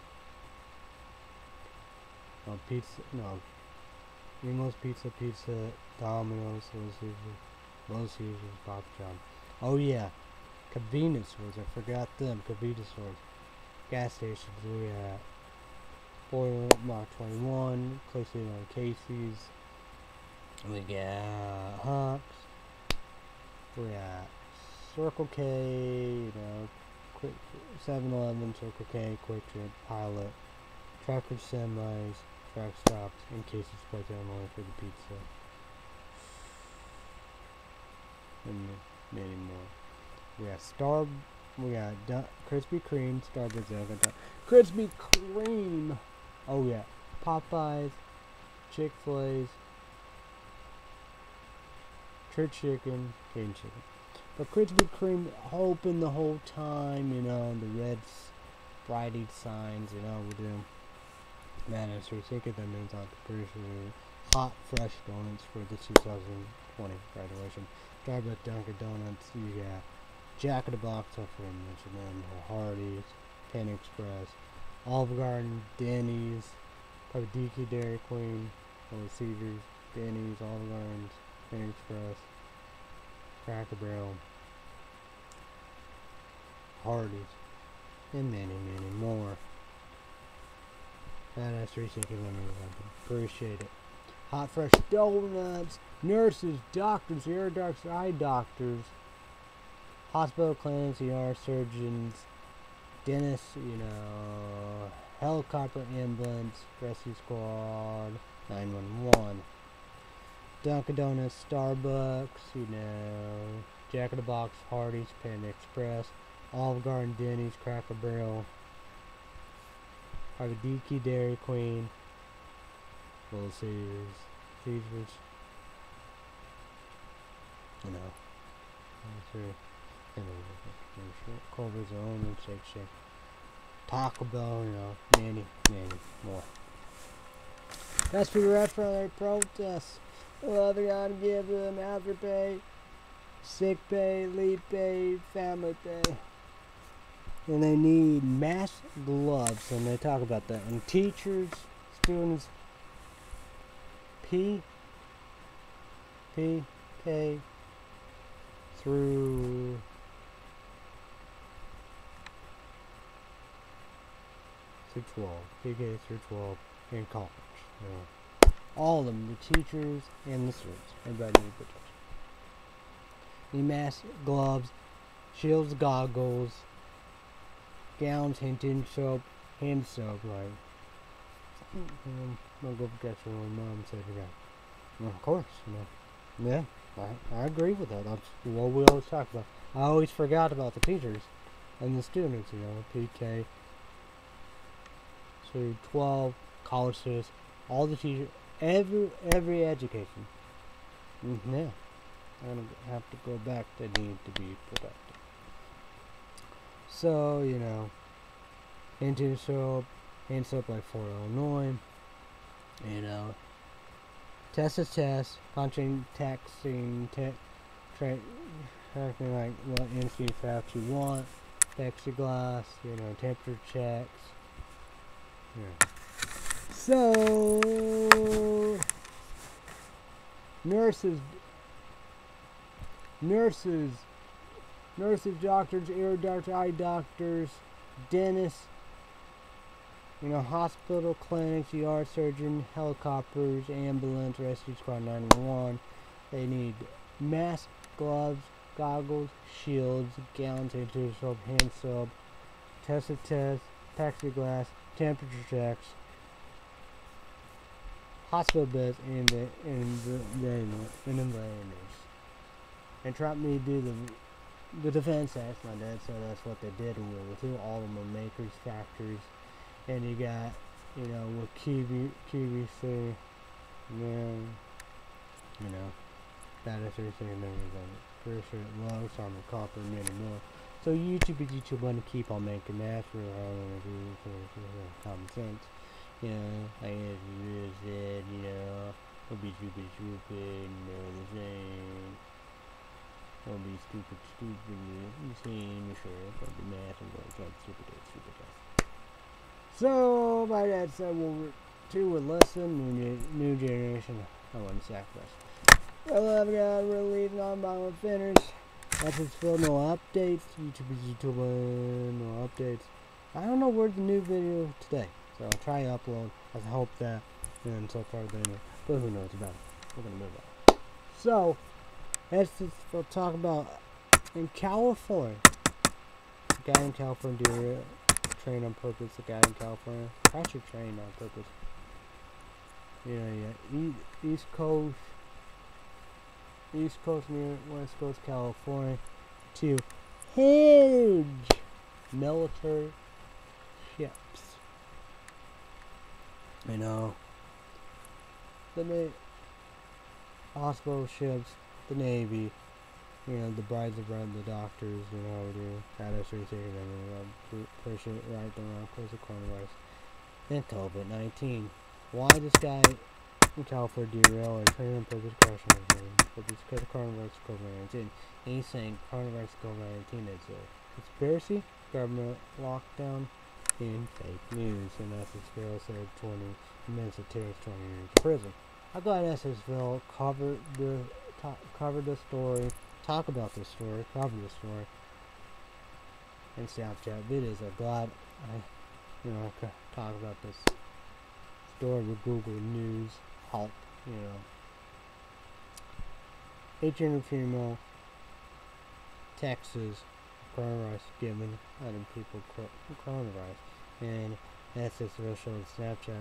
No, Pizza, no. Emo's Pizza, Pizza, Domino's, Little Caesars, Papa John. Oh yeah, convenience stores, I forgot them, convenience stores. Gas stations, we got Boiler, Mark 21, closely on Casey's. We got Hunks. We got Circle K, you know, Quick 7-Eleven, Circle K, Quick Trip, Pilot, Tracker Semis, Track Stops, and Casey's Place Illinois for the pizza. And many more. We got Krispy Kreme, Starbucks, Krispy Kreme. Oh yeah, Popeyes, Chick-fil-A's, Church Chicken, Cajun Chicken. But Krispy Kreme open the whole time, you know, the red Friday signs, you know, with them. Man, I sure think that means on the hot, fresh donuts for the 2020 graduation. Starbucks, Dunkin' Donuts, you got Jack in the Box, I forgot to mention them, Hardee's, Panda Express, Olive Garden, Denny's, probably DQ Dairy Queen, Little Caesars, Denny's, Olive Gardens, Panda Express, Cracker Barrel, Hardee's, and many, many more. That's 3 seconds. Appreciate it. Hot fresh donuts, nurses, doctors, ear doctors, eye doctors, hospital clinics, ER surgeons, dentists, you know, helicopter, ambulance, rescue squad, 911. Dunkin' Donuts, Starbucks, you know, Jack in the Box, Hardee's, Panda Express, Olive Garden, Denny's, Cracker Barrel, probably DQ Dairy Queen, Little Caesars, you know, Culver's Own, and Shake, Taco Bell, you know, many, many more. That's for the rest for their protests. Well, they gotta give them hazard pay, sick pay, leave pay, family pay. And they need mask gloves, and they talk about that. And teachers, students, K through PK through 12 in college. You know. All of them, the teachers and the students. Everybody needs protection. Need masks, gloves, shields, goggles, gowns, hand soap, like, I'll go catch your own mom and say to God. Well, of course, you know. Yeah, I agree with that. That's what we always talk about. I always forgot about the teachers and the students, you know, PK through 12, college students, all the teachers, every education. Yeah, I'm going to have to go back. They need to be protected. So, you know, hand soap like Fort Illinois, you know, test is test, punching, texting, tracking like what NC facts you want, plexiglass, you know, temperature checks. Yeah. So, nurses, doctors, ear doctors, eye doctors, dentists, you know, hospital, clinics, ER surgeon, helicopters, ambulance, rescue squad, 911. They need masks, gloves, goggles, shields, gowns, hand soap, tested tests, plexiglass, temperature checks, hospital beds, and invaders. And tried me to do the defense acts. My dad said that's what they did in World War II. All of them were makers, factories, and you got, you know, with QVC, then, you know, that is everything and everything. Pretty sure it loves on the copper and many more. So YouTube want to keep on making that for common sense. You know, I guess you said, you know, don't be stupid, you know the saying. Don't be stupid, you see, sure, don't be mad and go stupid. So, my dad said, well, two would listen, new generation, I wouldn't sacrifice. I love God, we're leaving on violent finish. That's his film, no updates. YouTube, no updates. I don't know where's the new video today, so I'll try to upload. I hope that, and so far they know, but who knows about it. We're gonna move on. So, we'll talk about in California. A guy in California trained on purpose. A guy in California actually trained on purpose. Yeah. East Coast near West Coast, California, to huge military ships. You know, the hospital ships, the Navy, you know, the brides of bride, the doctors, you know, how to take them, push it right around close to coronavirus. Then COVID-19. Why this guy in California derail or train on purpose crashing but it's because of coronavirus COVID-19. And he's saying coronavirus COVID-19 is a conspiracy, government lockdown, and fake news. And SSVille said 20 minutes of terrorist 20 years in prison. I'm glad SSVille covered the story, talk about the story, cover the story, and Snapchat videos. I'm glad I talk about this story with Google News. Help, you know. 800 female, Texas, coronavirus given other people coronavirus, and that's just real showing Snapchat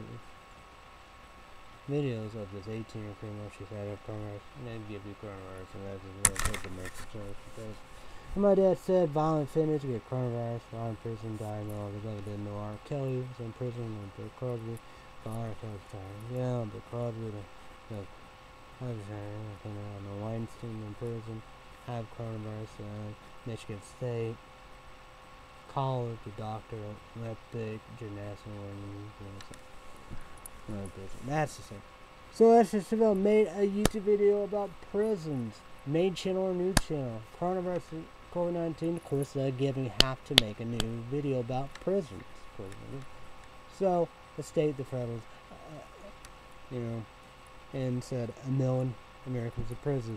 videos of this 18-year female. She's had a coronavirus, and they give you coronavirus, and that's just real good to make sense. Because my dad said violent finish, get coronavirus, while in prison, died, no other brother didn't know R. Kelly was in prison, and Bill Cosby. Yeah, because the Weinstein in prison, have coronavirus, Michigan State, college, a doctor, Olympic, gymnastics, that's the thing. So SSVille made a YouTube video about prisons, main channel or new channel, coronavirus, COVID-19. Of course, you have to make a new video about prisons. So the state, the federal, and said 1 million Americans in prisons.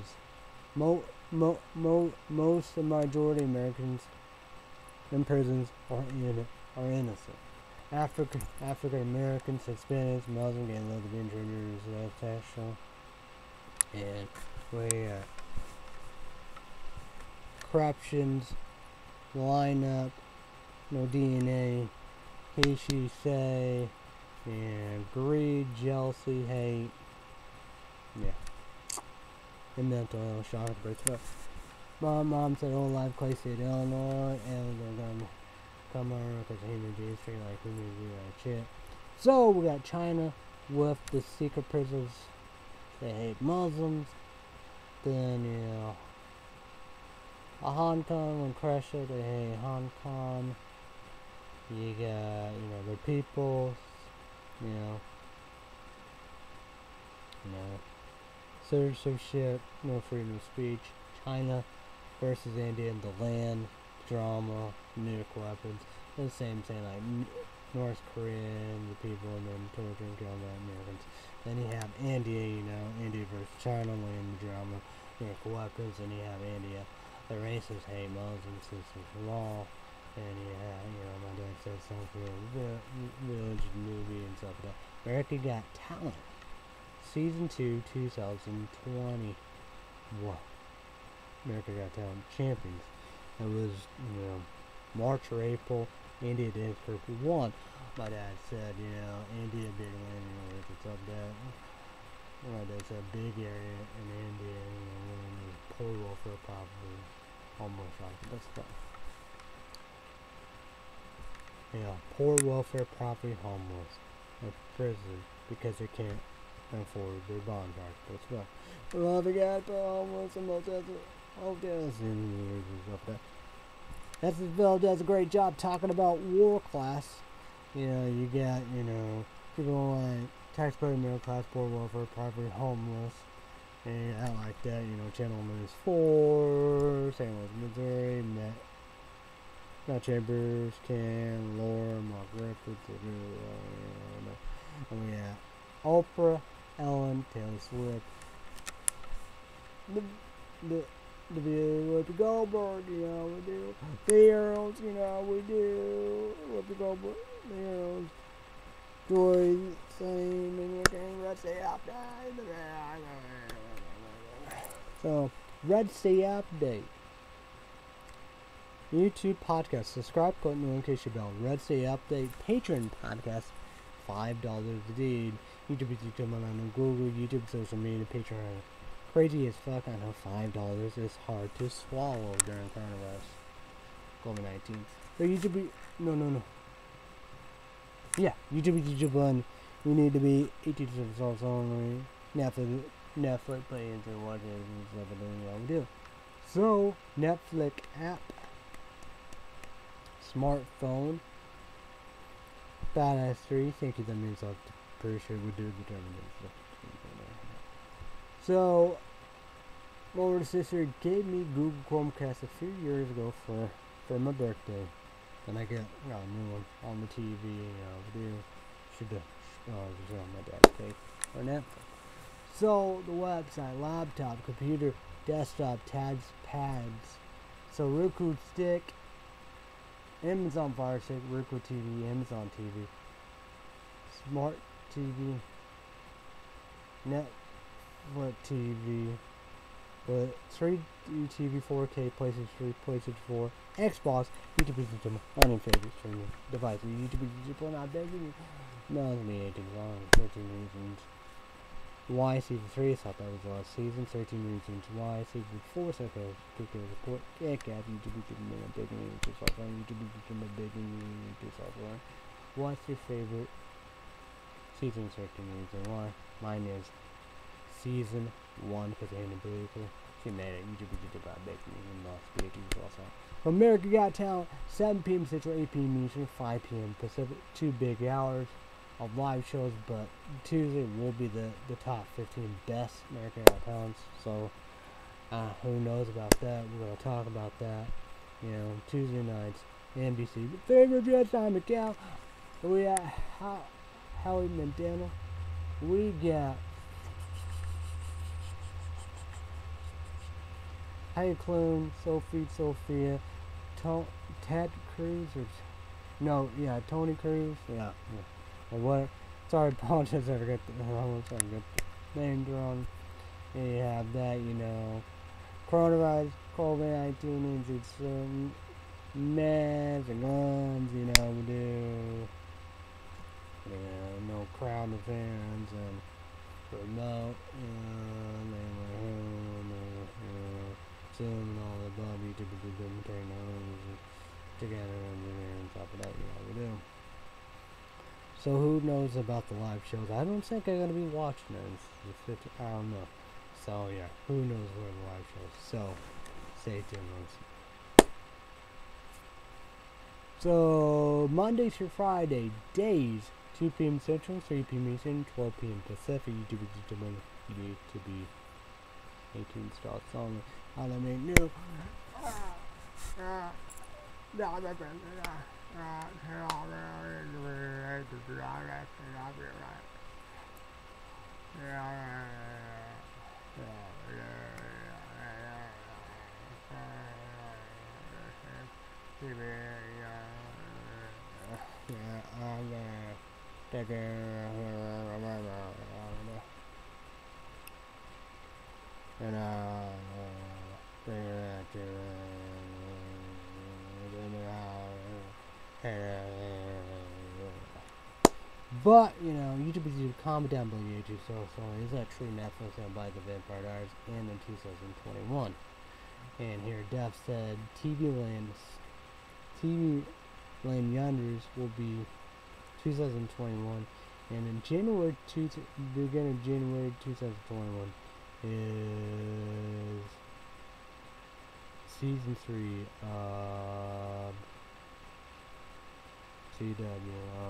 Most the majority of Americans in prisons are innocent. African Americans, Hispanics, Muslims getting loads of injuries, and we corruptions, lineup, no DNA, he, she, say, and greed, jealousy, hate, and mental illness, shock, birth. My mom said, "Oh, live Clay State, Illinois, and they're gonna come on because human beings treat like human beings like shit." So we got China with the secret prisons. They hate Muslims. Then Hong Kong and Russia, they hate Hong Kong. You got their people, censorship, no freedom of speech. China versus India, the land, drama, nuclear weapons. The same thing like North Korea and the people, and then torture and killing the Americans. Then you have India, India versus China, land, drama, nuclear weapons. Then you have India, the racists hate Muslims, it's law. And my dad said something village movie and stuff like that. America Got Talent, Season 2, 2020. What? America Got Talent champions. It was, March or April. India did purple won. My dad said, you know, India big land, it's up there. My dad said big area in India, you know, when there's poor welfare probably almost like that's the poor welfare property homeless in prison because they can't afford their bond tax. That's right. Well, they got the homeless and hotels in years and stuff like that. Bill does a great job talking about war class. You know, you got, you know, people like taxpayer, middle class, poor welfare, property, homeless, and I like that. You know, Channel News 4, St. Louis, Missouri, Matt Chambers, Ken, Laura, Mark Griffith, and we got Oprah, Ellen, Taylor Swift, the Whoopi Goldberg, you know, we do. The Heroes, you know, we do. Whoopi Goldberg, the Heroes. Joy, Sunny, Minnie, Red State Update. So, Red State Update. YouTube podcast. Subscribe, click the notification bell. Red State Update. Patreon podcast. $5 a day. YouTube on Google, YouTube, social media, Patreon. Crazy as fuck. I know $5 is hard to swallow during coronavirus, COVID-19. So YouTube, no. Yeah, YouTube one. You need to be 18 results only. Netflix plans and watch it and stuff and we do. So Netflix app, smartphone, Badass 3. Thank you. That means I'm pretty sure we do the determination. So, my older sister gave me Google Chromecast a few years ago for my birthday. And I got a new one on the TV, video. Should have on my dad's page or Netflix. So, the website, laptop, computer, desktop, tabs, pads. So, Roku Stick, Amazon Fire Stick, Roku TV, Amazon TV, Smart TV, Netflix TV, with 3D TV, 4K, PlayStation 3, PlayStation 4, Xbox, YouTube is my own favorite streaming device. YouTube not begging. No, it's me 18 long, 13 reasons. Why season 3? I thought that was the last season. 13 reasons why season 4. So quickly report. Kick ass YouTube is begging to software. YouTube is begging to software. What's your favorite season? 13 reasons why. Mine is season 1 because they ain't political. She mad at YouTube about baking and must be 18 also. America Got Talent, 7 p.m. Central, 8 p.m. Eastern, 5 p.m. Pacific. 2 big hours of live shows, but Tuesday will be the top 15 best American Got Talents. So who knows about that? We're gonna talk about that. You know, Tuesday nights, NBC. Favorite Judge Simon McCall. We got Howie Mandel. We got Heidi Klum, Sophia, Ted Cruz, Tony Cruz, or what? Sorry, apologize, I forgot the name wrong. And you have that, coronavirus, COVID-19 means it's masks and guns, we do, no crowd events and remote, Zoom and all the above, YouTube is doing technology together and top of that, we do. So who knows about the live shows? I don't think I'm gonna be watching it. I don't know. So yeah, who knows where the live shows? So stay tuned. So Monday through Friday days, 2 p.m. Central, 3 p.m. Eastern, 12 p.m. Pacific. YouTube is to be 18 starts only. I'll let me know. But, you know, YouTube is comment down below YouTube, so is that true? Netflix gonna buy the Vampire Diaries and in 2021. And here Def said TV Land Yonders will be 2021, and in beginning of January 2021 is season 3 of CW.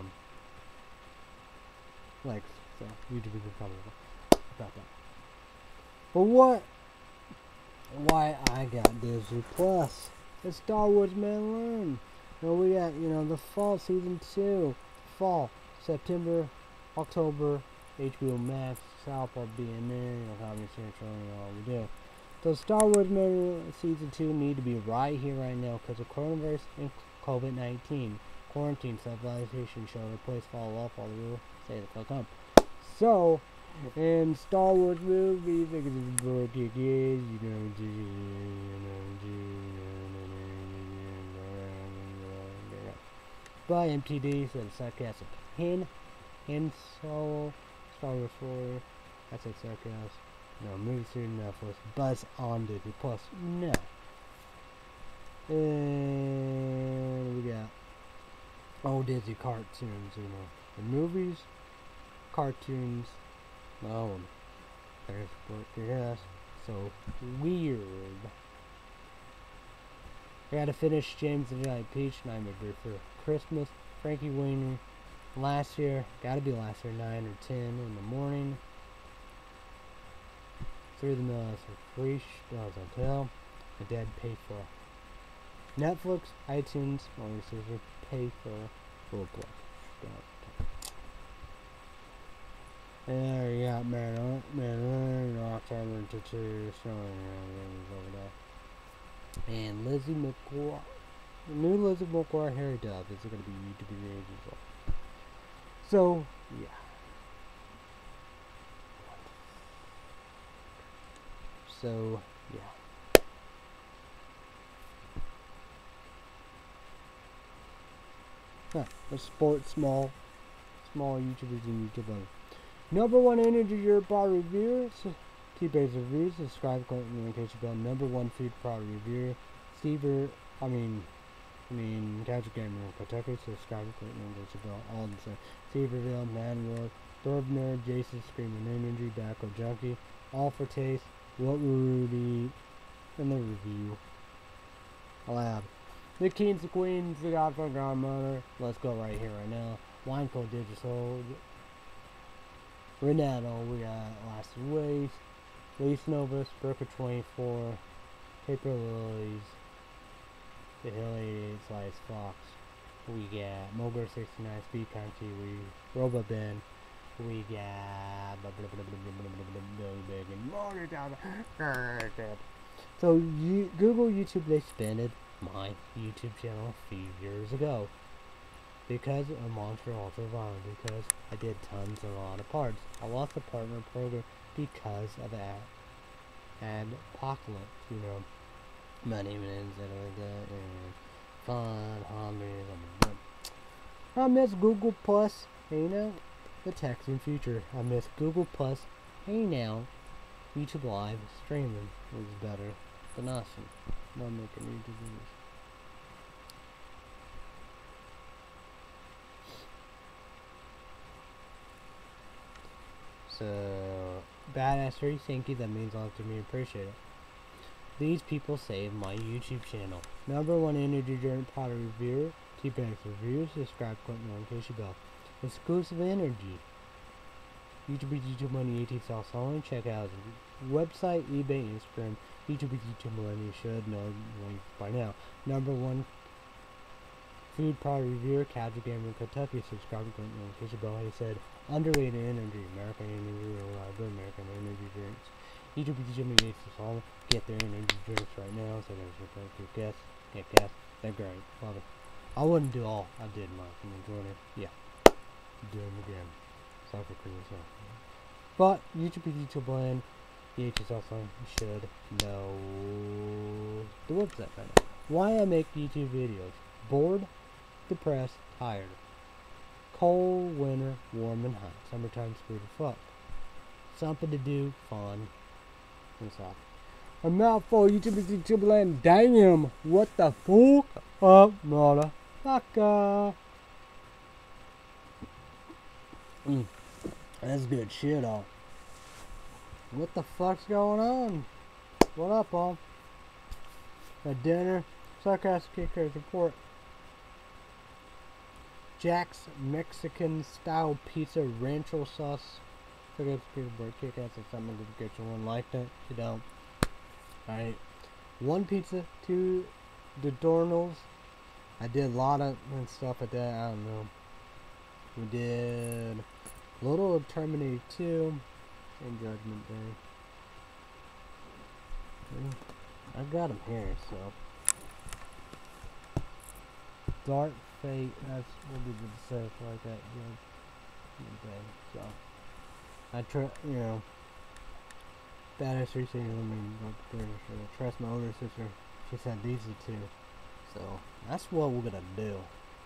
Like, so YouTube is comment about that. But why I got Disney Plus? It's Star Wars Mandalorian. And we got, you know, the fall season 2, fall, September, October, HBO Max, South Park being there, you know, Comedy Central, you know, all we do. So Star Wars Mandalorian season 2 need to be right here, right now, because of coronavirus and COVID-19. Quarantine, self-isolation, shelter, place, fall off, all the rules, stay the fuck up. So, in Star Wars movies, like this book is, you know, by MTD, so the sarcastic Han Solo, Star Wars 4, I said sarcasm. No, movie series Netflix, Buzz on Disney Plus, no. And we got old Disney cartoons, you know, the movies, cartoons, oh, there's yes, so weird. I gotta finish James and Giant Peach, Nightmare for Christmas, Frankie Weiner, last year, gotta be last year, 9 or 10 in the morning. Through the Mill for free, Dogs Hotel, my dad paid for Netflix, iTunes, all your sister pay for Roblox. There you got man, October to 2, over there. And Lizzie McGuire, the new Lizzie McGuire Harry Dove is going to be YouTube videos as well. So, yeah. So, yeah. The sports small YouTubers and YouTube others. Number 1 energy drink product reviewer, T-Base Reviews, subscribe, click the notification bell. Number 1 food product reviewer, Gadget Gamer in Kentucky, subscribe, click the notification bell. All the same. Seaverville, Manward, Thorb Nerd, Jason Screaming Energy, Backo Junkie, all for taste. What will be in the review? Lab. The Kings and Queens, the Godfather, Godmother. Let's go right here, right now. Wine Code Digital. Renato, we got Last Waste. Leaf Novus, Broker 24. Paper Lilies. The Hill 88, Slice Fox. We got Mogar 69, Speed Country. We RoboBen. We got so Google YouTube, they expanded my YouTube channel a few years ago because of Monster Ultra Violent, because I did tons of a lot of parts. I lost the partner program because of that. And Apocalypse, you know, money and like that, and fun, hungry. I miss Google Plus, you know, the texting future. I miss Google Plus. Hey now, YouTube Live streaming was better than us. Not making YouTube videos. So, badass 3, thank you, that means a lot to me, appreciate it. These people saved my YouTube channel. Number 1 energy drink product reviewer, T-Bags Reviews, subscribe, click the notification bell. Exclusive energy. YouTube Money 18 South Solomon, check out his website, eBay, Instagram. YouTube Money, you should know by now. Number 1 food product reviewer, Casual Gamer in Kentucky, subscribe, click the notification bell. He said, underrated energy, American energy, reliable American energy drinks. YouTube Money 18 Solomon, get their energy drinks right now. So there's a guess, get gas, they're great, love it. I wouldn't do all I did, Mike, and Jordan, yeah, do them again. Sorry for crazy stuff. But YouTube Blend, EHSL song, you should know the website right now. Why I make YouTube videos? Bored? depressed, tired. Cold winter, warm and hot. Summertime, screwed as fuck. Something to do, fun, and stuff. A mouthful, YouTube land. Damn, what the fuck? Motherfucker. That's good shit, all. What the fuck's going on? What up, all? At dinner, sarcastic kickers report. Jack's Mexican style pizza rancho sauce. Kick ass if someone could get you one like that. You don't. Alright. 1 pizza, 2 DiGiorno's. I did a lot of stuff at that. I don't know. We did a little of Terminator 2 and Judgment Day. I got them here, so. Dark Fate, that's what we did say like that. Okay, so. I Badass 3 saying, trust my older sister. She said these are 2. So, that's what we're gonna do.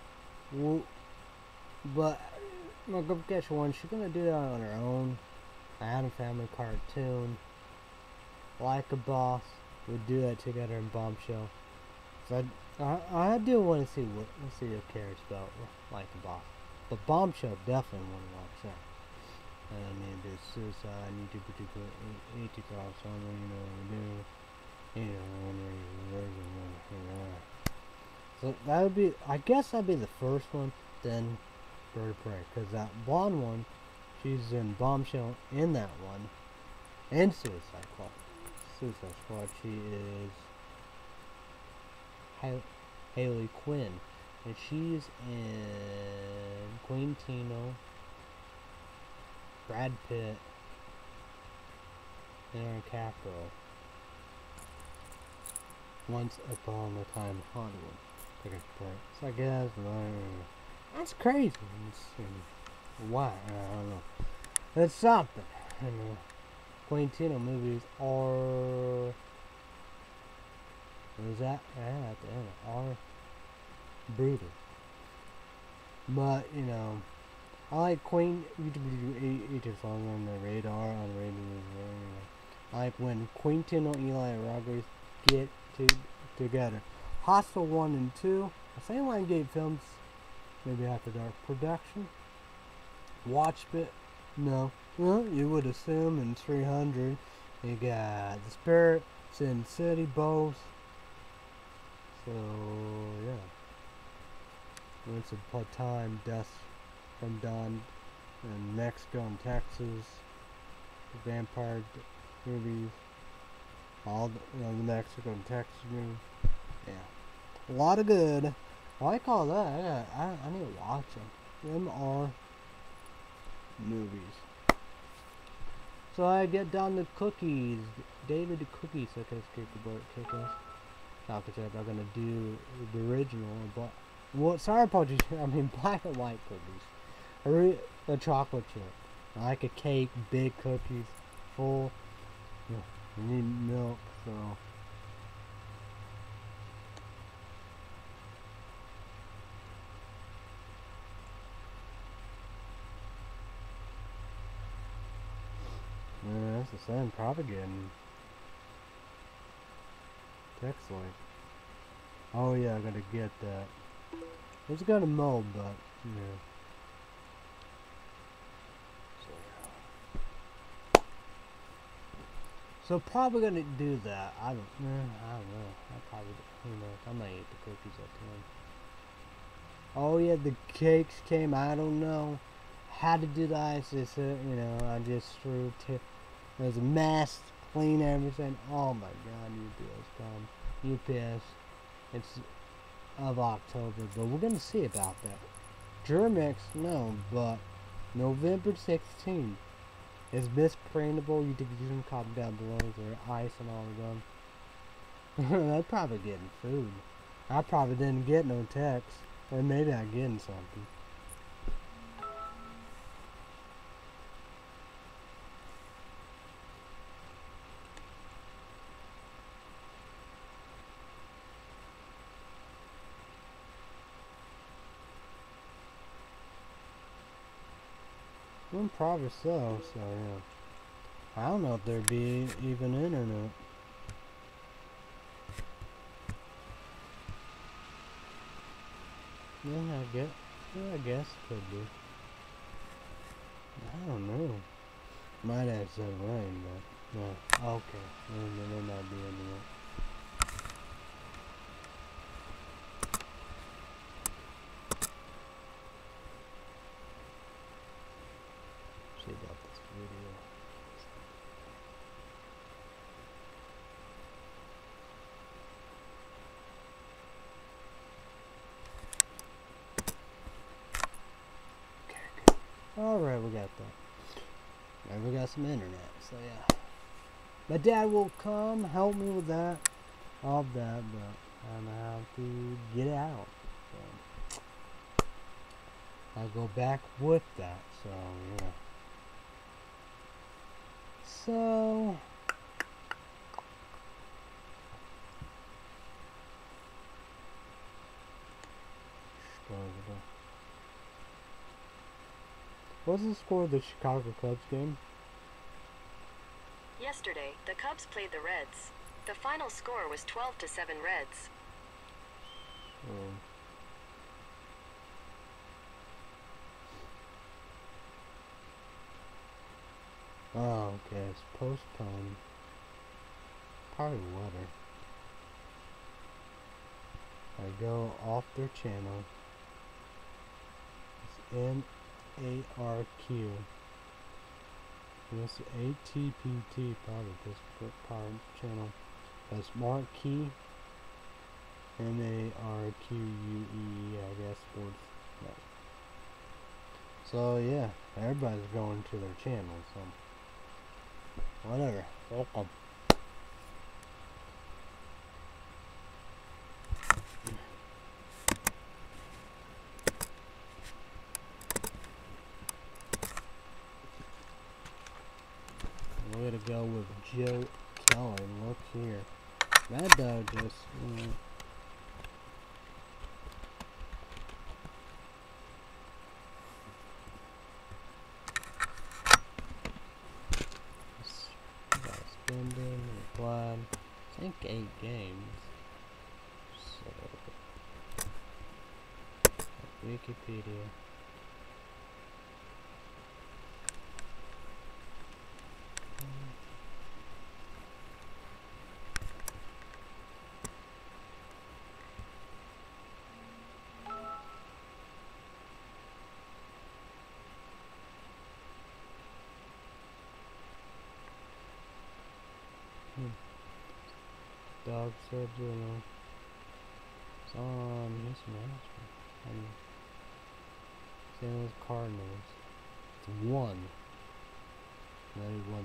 But, my Go Catch One, she's gonna do that on her own. Adam Family cartoon. Like a Boss. We'll do that together in Bombshell. So, I do want to see what cares about Like a Boss. But Bombshell definitely want to watch that. I mean, there's suicide, YouTube particular 80 cross on, you know what we do. So that would be, I guess that'd be the first one, then Bird of Prey. Because that blonde one, she's in Bombshell in that one. And Suicide Squad, she is Haley Quinn. And she's in Quintino, Brad Pitt, and Capro. Once Upon a Time in Hollywood. So I guess that's crazy. Why? I don't know. That's something. And Quintino movies are. What is that? At the end, are brutal. But you know. I like Queen. YouTube songs on the radar, on the radio. I like when Quintino, Eli, and Rodriguez get together. Hostel 1 and 2. Same Line Gate Films. Maybe After Dark production. Watch it. No. Well, you would assume in 300. You got The Spirit, Sin City, both. So, yeah. Once Upon a Time, Death from Dawn in Mexico and Texas, vampire movies, all the Mexico and Texas movies. Yeah, a lot of good. I like all that. I need to watch them. Them are movies. So I get down to cookies. David the Cookies. So I can escape the boat. Chocolate chip. I'm gonna do the original, but sour punches. I mean black and white cookies. A chocolate chip. I like a cake, big cookies, full. You need milk, so. Yeah, that's the same. Probably getting text like. Oh yeah, I gotta get that. It's gonna mold, but yeah. So probably gonna do that. I don't know. I probably, who knows? I might eat the cookies at the end. Oh yeah, the cakes came. I don't know how to do the ice. It's I just threw. There's a mess. Clean everything. Oh my God, UPS come. UPS. It's of October, but we're gonna see about that. Germex, no, but November 16th. Is this printable? You can comment down below. Is there ice and all of them? I'm probably getting food. I probably didn't get no text. Or maybe I'm getting something. Well, probably so, yeah. I don't know if there'd be even internet. Yeah, I guess could be. I don't know. Might have some rain, but no. Okay, then there might be internet. See about this video. Okay, good. Alright, we got that. Right, we got some internet, so yeah. My dad will come help me with that. All of that, but I don't know how to get it out. So I'll go back with that, so yeah. So what's the score of the Chicago Cubs game? Yesterday, the Cubs played the Reds. The final score was 12-7 Reds. Oh, okay, it's postponed. Probably weather. I go off their channel. It's NARQ. This ATPT, probably this power channel. That's Marquee. MARQUE, I guess, sports. Yeah. So yeah, everybody's going to their channel, so whatever. Welcome. Way to go with Joe Keller. Look here. Mad Dog just, spending, replied. I think 8 games. So, Wikipedia. Dog said, it's on his management. Same as Cardinals. It's 1. That is 1,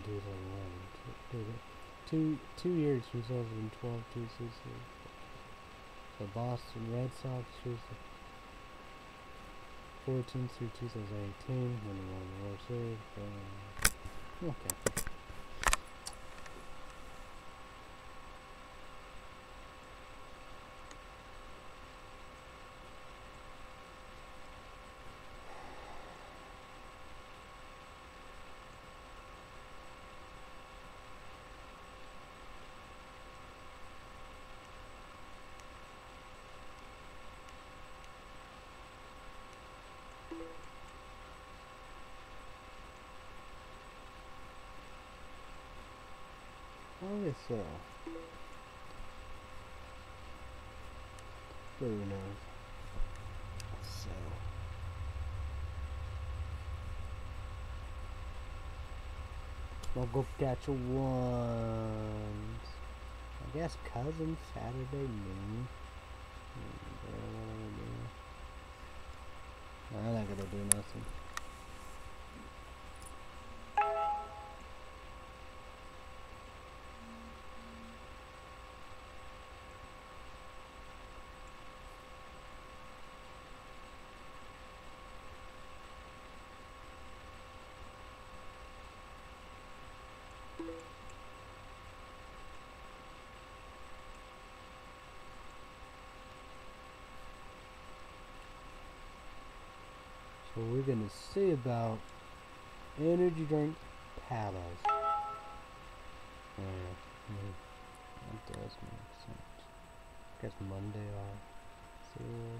2011. Two years, 2012, 2016. The Boston Red Sox, 2014 through 2018, when they won the World Series. Okay. Probably so. Who knows? So. I'll go catch a ones. I guess Cousins Saturday noon. I'm not gonna do nothing. So we're gonna see about energy drink paddles. Yeah, that does make sense. Guess Monday off. So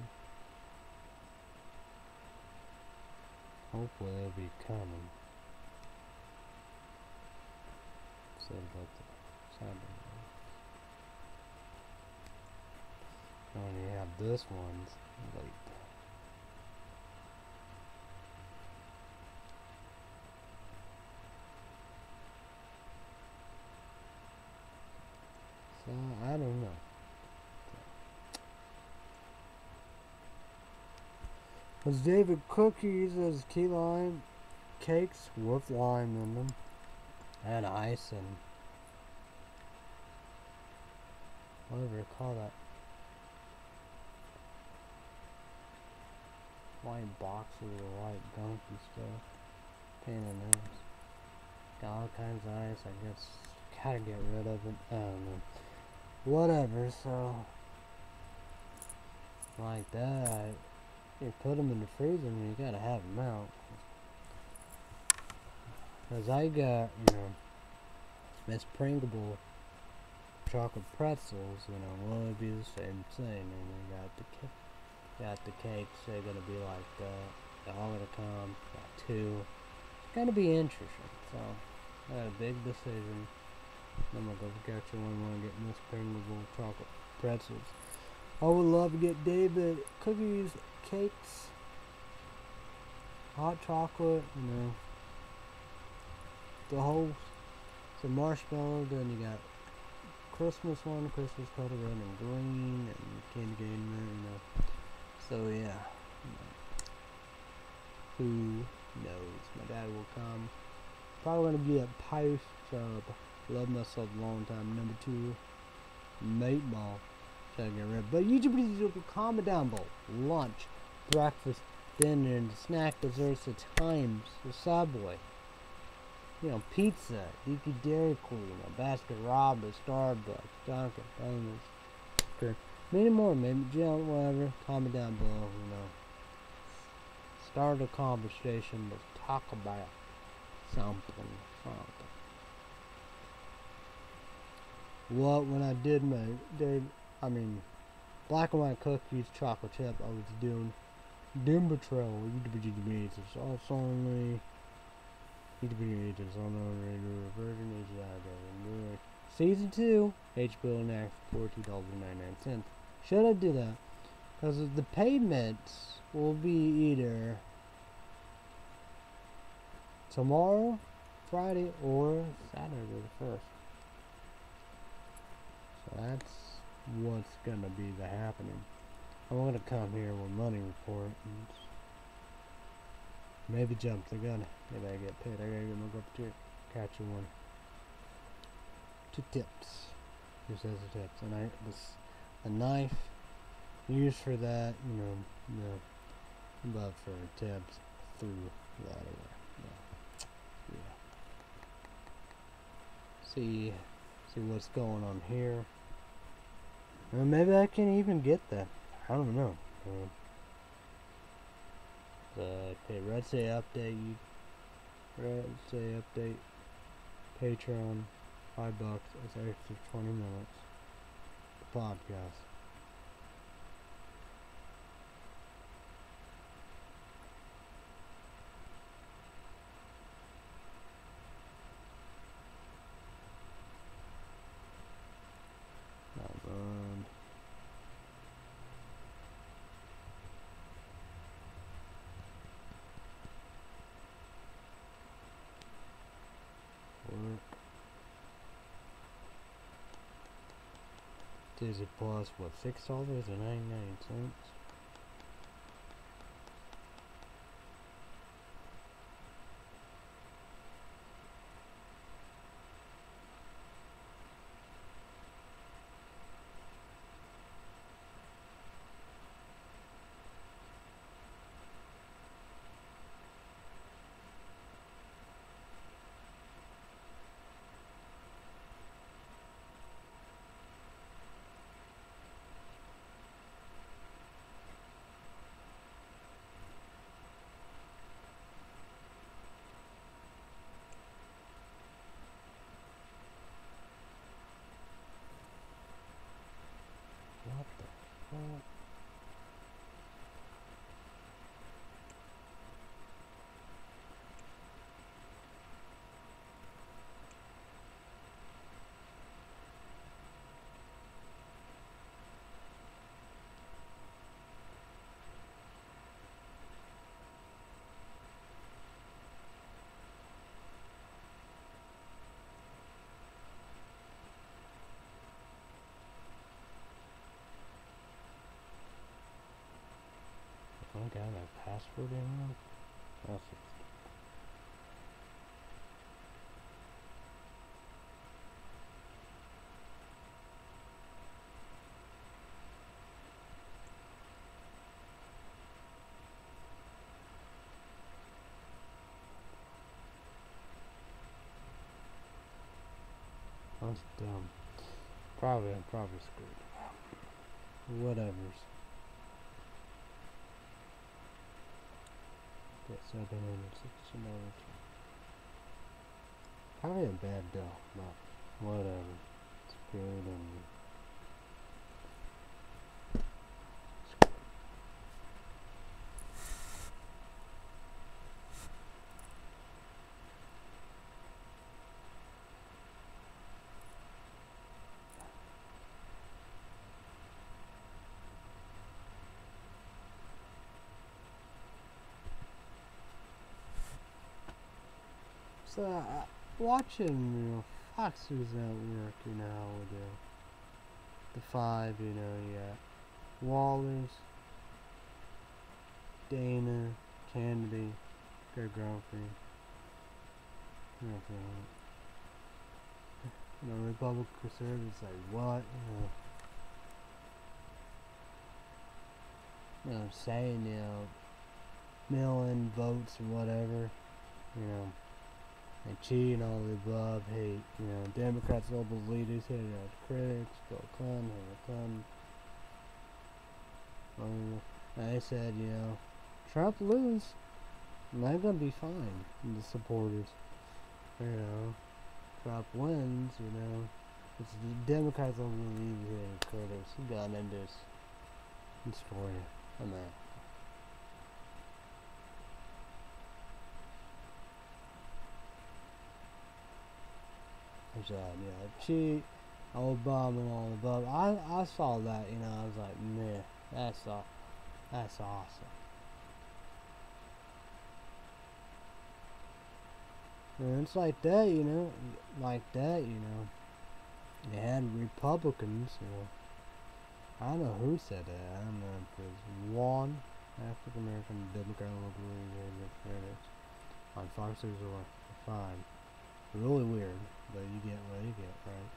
hopefully they'll be coming. Said about the Saturday. Only have this one's late. So I don't know. As David cookies as key lime cakes with lime in them and ice and whatever you call that. White boxes of white gunky stuff. Pain in the nose. Got all kinds of ice. I guess gotta get rid of it. I don't know. Whatever. So like that, you put them in the freezer and you gotta have them out. Cause I got Miss Pringable chocolate pretzels. Will it be the same thing? And we got the cakes. They're gonna be like that. They're all gonna come. Got two. It's gonna be interesting. So I got a big decision. I'm gonna go get you one. I'm gonna get Miss Pringable chocolate pretzels. I would love to get David cookies, cakes, hot chocolate. The whole some marshmallow. Then you got Christmas one, Christmas color red and green, and candy cane. So yeah, who knows? My dad will come. Probably gonna be at Pice Sub. Love myself a long time. Number 2, meatball. Try to get rid. But YouTube, comment down below. Lunch, breakfast, dinner, and snack, desserts, the Times, the Subway. Pizza, Eaky Dairy Queen, Baskin Robbins, Starbucks, Dunkin' Donuts. Okay. Many more, maybe junk, whatever. Comment down below, Start a conversation. Let's talk about something. When I did black and white cookies, chocolate chip, I was doing Doom Patrol, YouTube it's also only YouTube it's on the regular version, Season 2, HBO Max, $14.99. Should I do that? Because the payments will be either tomorrow, Friday, or Saturday the 1st. So that's what's gonna be the happening. I'm gonna come here with money report and maybe jump the gun. Maybe I get paid. I gotta get my cup of tea. Catch you one. 2 tips. Just as a tips. And a knife used for that, but for tips through that away. See what's going on here. Maybe I can even get that. I don't know. Okay, Red Say update. Patreon, $5. It's extra 20 minutes. The podcast. Disney Plus, what, $6.99? password in? That's dumb. I'm probably screwed. Whatever's. Get $760. Probably a bad deal, but whatever. Screwed and so watching, Fox News Network, with the five, you got Wallace, Dana, Kennedy, their girlfriend, Republican conservatives, like what, saying, mail-in votes or whatever, and cheating, all the above, hate, Democrats, local leaders, hate critics, Bill Clinton, Hillary Clinton. They said, Trump lose, and they're gonna be fine, the supporters. Trump wins, it's the Democrats, local leaders, hate critics. He got into this story on that. Cheat, Obama and all above. I saw that, I was like, meh, that's awesome. And it's like that, they had Republicans, I don't know who said that. I don't know if it was one African American Democrat on Fox News or fine. Really weird, but you get what you get, right?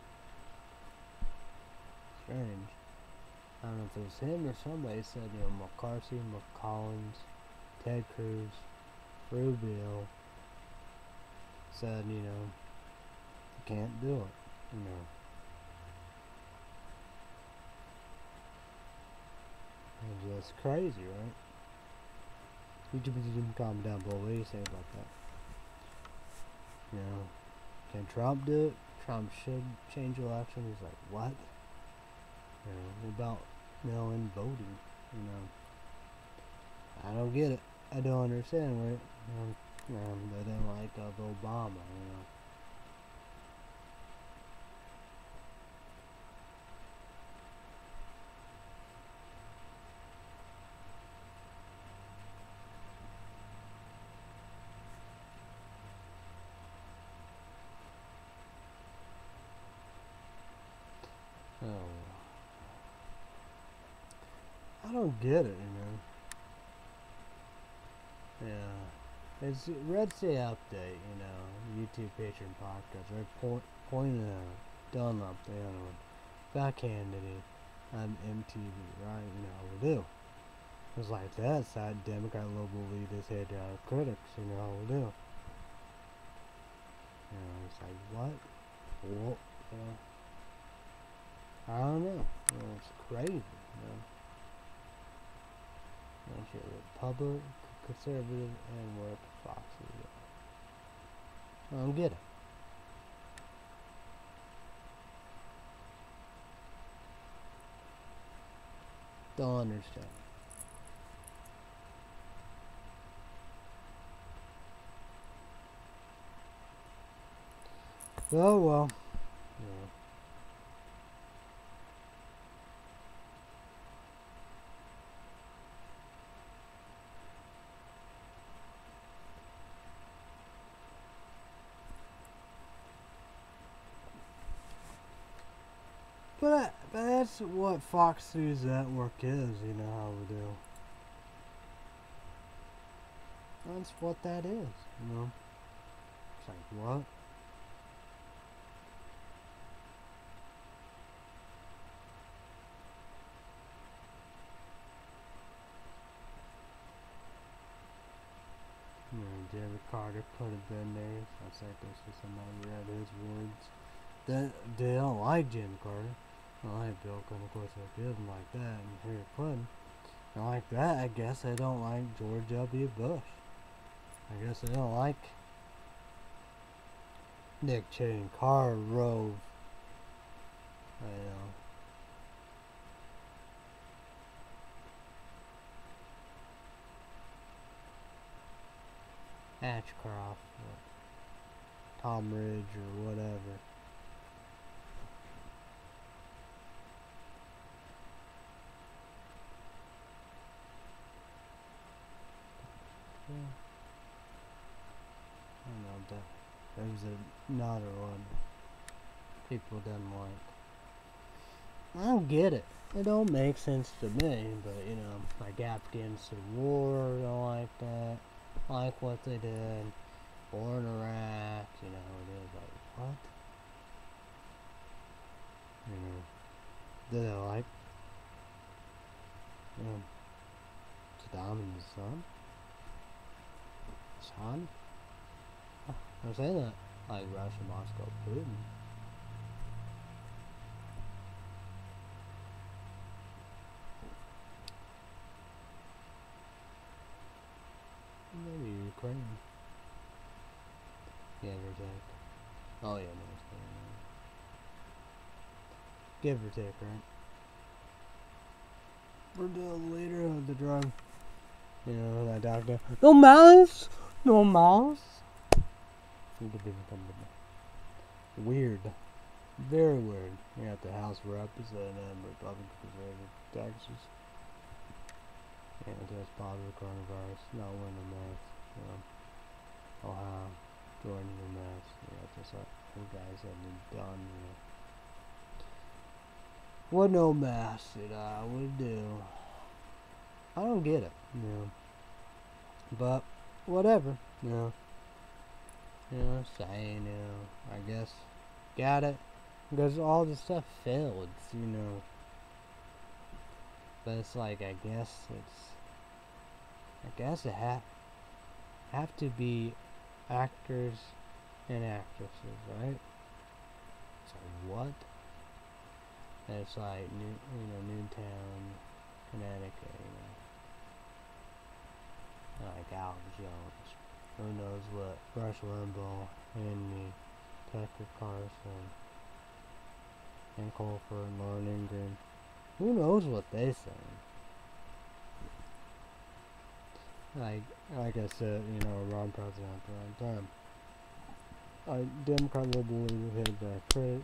Strange. I don't know if it was him or somebody said, McCarthy, McCollins, Ted Cruz, Rubio said, you can't do it, It's just crazy, right? You can comment down below. What do you say about that? Can Trump do it? Trump should change the election. He's like, what? About mail-in voting. I don't get it. I don't understand, right? They didn't like Obama, I don't get it, Yeah. It's Red State Update, YouTube Patreon podcast. They're pointing out, done up there, backhanded on MTV, right? We do. It's like that side Democrat local leaders head critics, we do. It's like what? What? I don't know. It's crazy, You're Republican, conservative, and work Fox News. I don't get it. Don't understand. Oh well. But that's what Fox News Network is, how we do. That's what that is, you know? It's like, what? You know, Jimmy Carter could have been there. So I said this to somebody read his words. They don't like Jimmy Carter. They don't like Bill Clinton, of course they didn't like that, and Hillary Clinton. And like that, I guess they don't like George W. Bush. I guess they don't like Dick Cheney, Karl Rove. You know. Ashcroft, or Tom Ridge, or whatever. Yeah. I don't know, that was another one people didn't like. I don't get it. It don't make sense to me, but you know, like Afghan Civil War, I don't like that. Like what they did. War in Iraq, you know, it is like, what? You know, did they like, you know, Saddam and his son? Son? I'm saying that, like Russia, Moscow, Putin. Maybe Ukraine. Give or take. Oh yeah, no, it's give or take, right? We're the leader of the drug. You know, that doctor. No mouse! No mouse! Weird. Very weird. You got the House of Representatives, Republican conservative Texas. And test positive coronavirus. Not winning the math. You know, Ohio. Joining the math. Yeah, just like you guys have been done. You know. What no math that I would do. I don't get it. You know. But whatever. You know. Saying, you know, I guess, got it, because all the stuff failed, you know, but it's like, I guess it have to be actors and actresses, right? It's like, what? And it's like, Newtown, Connecticut, you know, like Alex Jones. Who knows what Rush Limbaugh and me, Tucker Carlson, and Colfer and Lauren Ingram. Who knows what they say? Like I said, you know, wrong president at the wrong time. Democrat liberal leader headed by critics.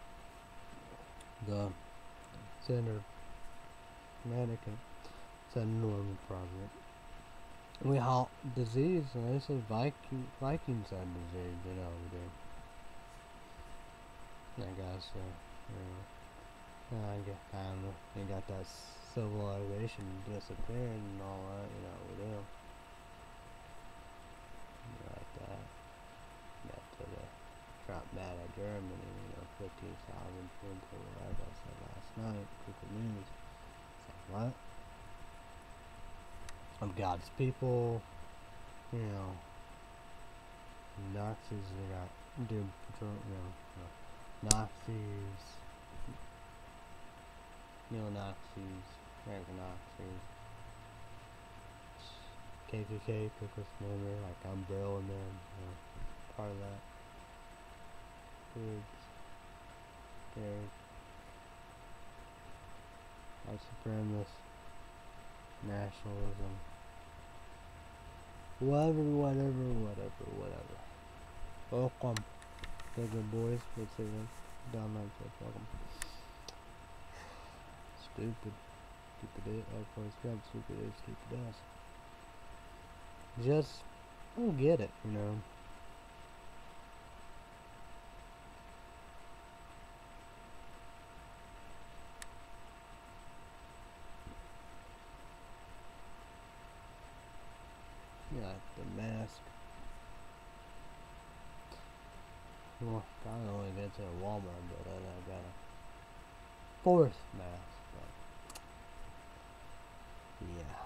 The Senator of Connecticut said Norman president. We halt disease, and they said Vikings had disease, you know, we do. I guess, you know, I don't know, you got that civilization disappearing and all that, you know, we do. You got that. Got to the Trump mad at Germany, you know, 15,000 people, like I said last night, Google News. It's like, what? Of God's people, you know, Nazis, they got doom patrol, you know, Nazis, neo-Nazis, American Nazis, KKK, Ku member, like Umbrella Man, you know, part of that, groups, there's white supremacist, nationalism, whatever. Welcome, bigger boys. Let's see them down there. Welcome. Stupid it. Of course, God, stupid is stupid ass. Just don't get it, you know. Yeah, the mask. Well, I only get to Walmart, but then I got a fourth mask. But yeah.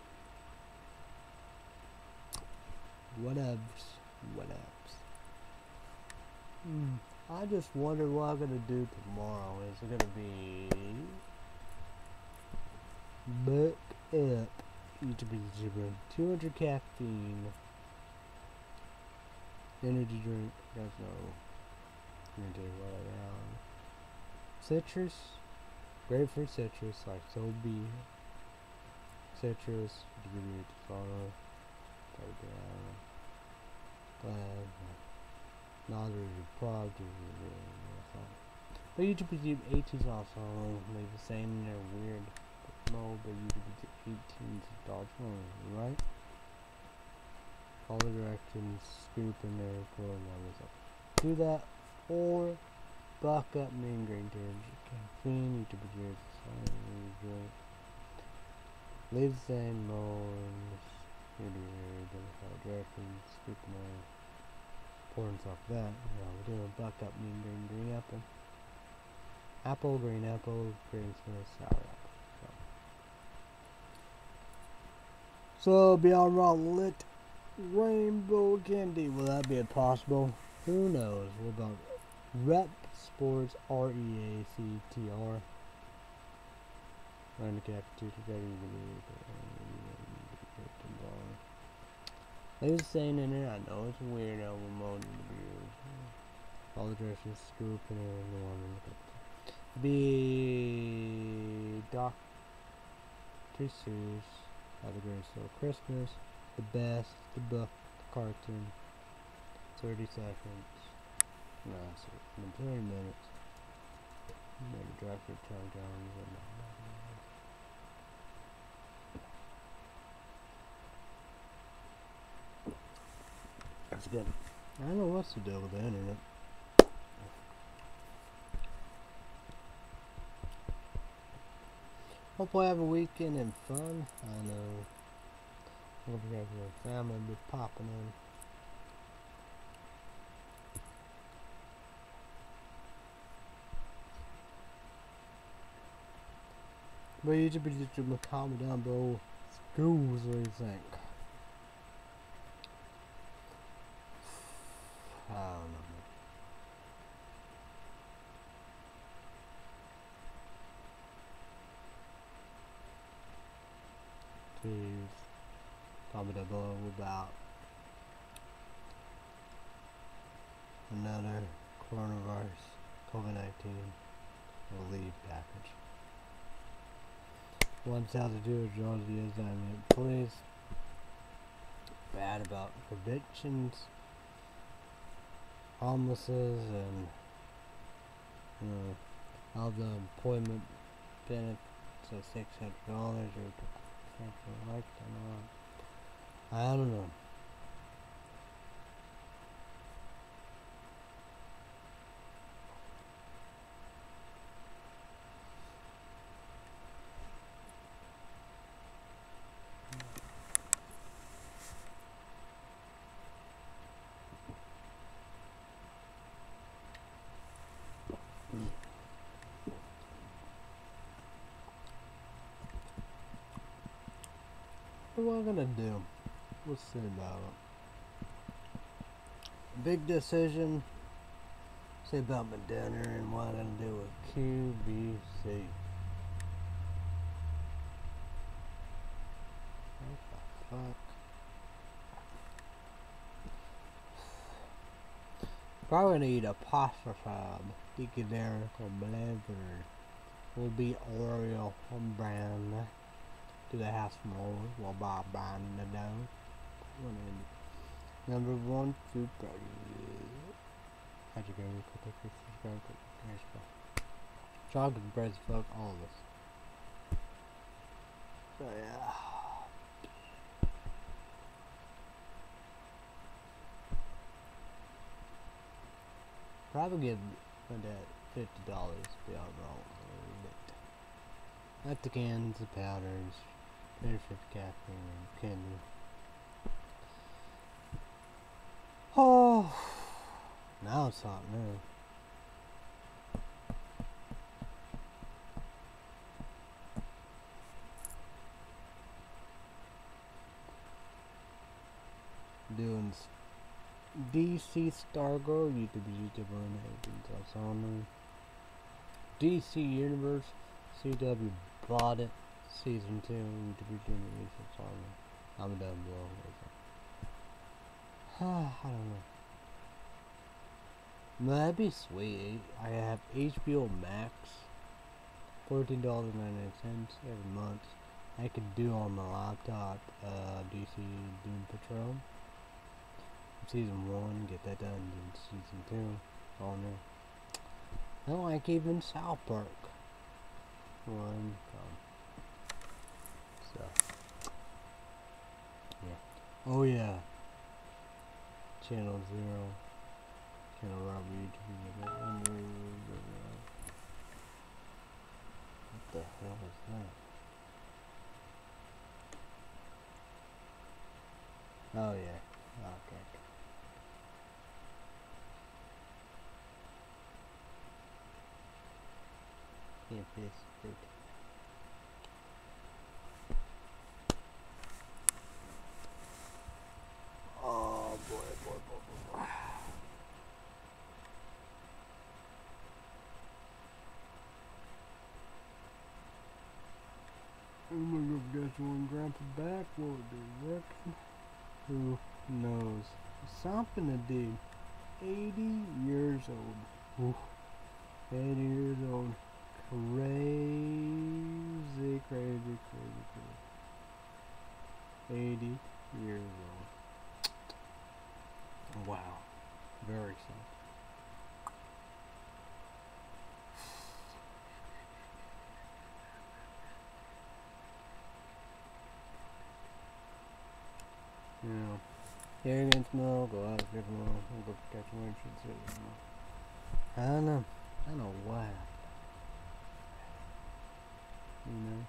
Whatevs. Whatevs. I just wonder what I'm gonna do tomorrow. Is it gonna be book up YouTube 200 caffeine energy drink? There's no energy whatever. Citrus, grapefruit citrus like Soul B. Citrus, degree to follow. Nausea, prod, but YouTube is 18s also like the same. They're weird. No, but YouTube is 18s adults only, right? Follow the directions, scoop in there, pour levels up. Do that, or buck up mean green tea, caffeine. YouTube is weird. Leave the same mold. Follow directions, scoop in there. Pouring off that, we're doing buck up mean green apple. Apple, green smooth, sour apple. So beyond raw lit rainbow candy. Will that be possible? Who knows? What about Rep Sports REACTR? Run the cafeteria. Like I was saying in there, I know it's weird how we're molding the beers. All the directions, scoop and the one in the be Dr. Seuss, Have a Great Slow Christmas, The Best, The Book, The Cartoon, 30 seconds, no, so 20 minutes, maybe drive for Charlie Jones, that's good. I don't know what's the deal with the internet. Hopefully I have a weekend and fun. I know. Hope you guys and family will be popping in. But you should be just comment down below. Schools, what do you think? I don't know. Please comment down below about another coronavirus COVID-19 relief package. One how to do it, Jones videos. I mean, please. Bad about evictions, homelesses, and all the employment benefits of $600 or something like that. I don't know. What am I gonna do? We'll see about it. Big decision. Say about my dinner and what I'm gonna do with QVC. What the fuck? Probably gonna eat a pasta fab. Decaderical blender. Will be Oreo brand. Do the house more while Bob buying the dough. Number 1 food party. How'd you go? Chocolate bread fuck all of us. So yeah. Probably give my dad $50 beyond wrong. At the cans, the powders, 50 caffeine, and candy. Oh, now it's hot now. Doing DC Stargirl, YouTube on that's on DC Universe, CW bought it, Season 2, YouTube doing the research on it. I'm done below. I don't know. That'd be sweet. I have HBO Max, $14.99 every month. I could do on my laptop, DC Doom Patrol. Season 1, get that done, and Season 2 on there. I don't like even South Park. One, so, yeah. Oh yeah. Channel 0. Channel Robert YouTube. What the hell is that? Oh yeah. Okay. Yeah, this fruit. Oh boy. I'm gonna go get one grandpa back. What would be working? Who knows? Something to do. 80 years old. Oof. 80 years old. Crazy. 80 years old. Wow. Very sad. You know, here against Mo, go out of Mo, go catch one, should say Mo. I don't know why. You know.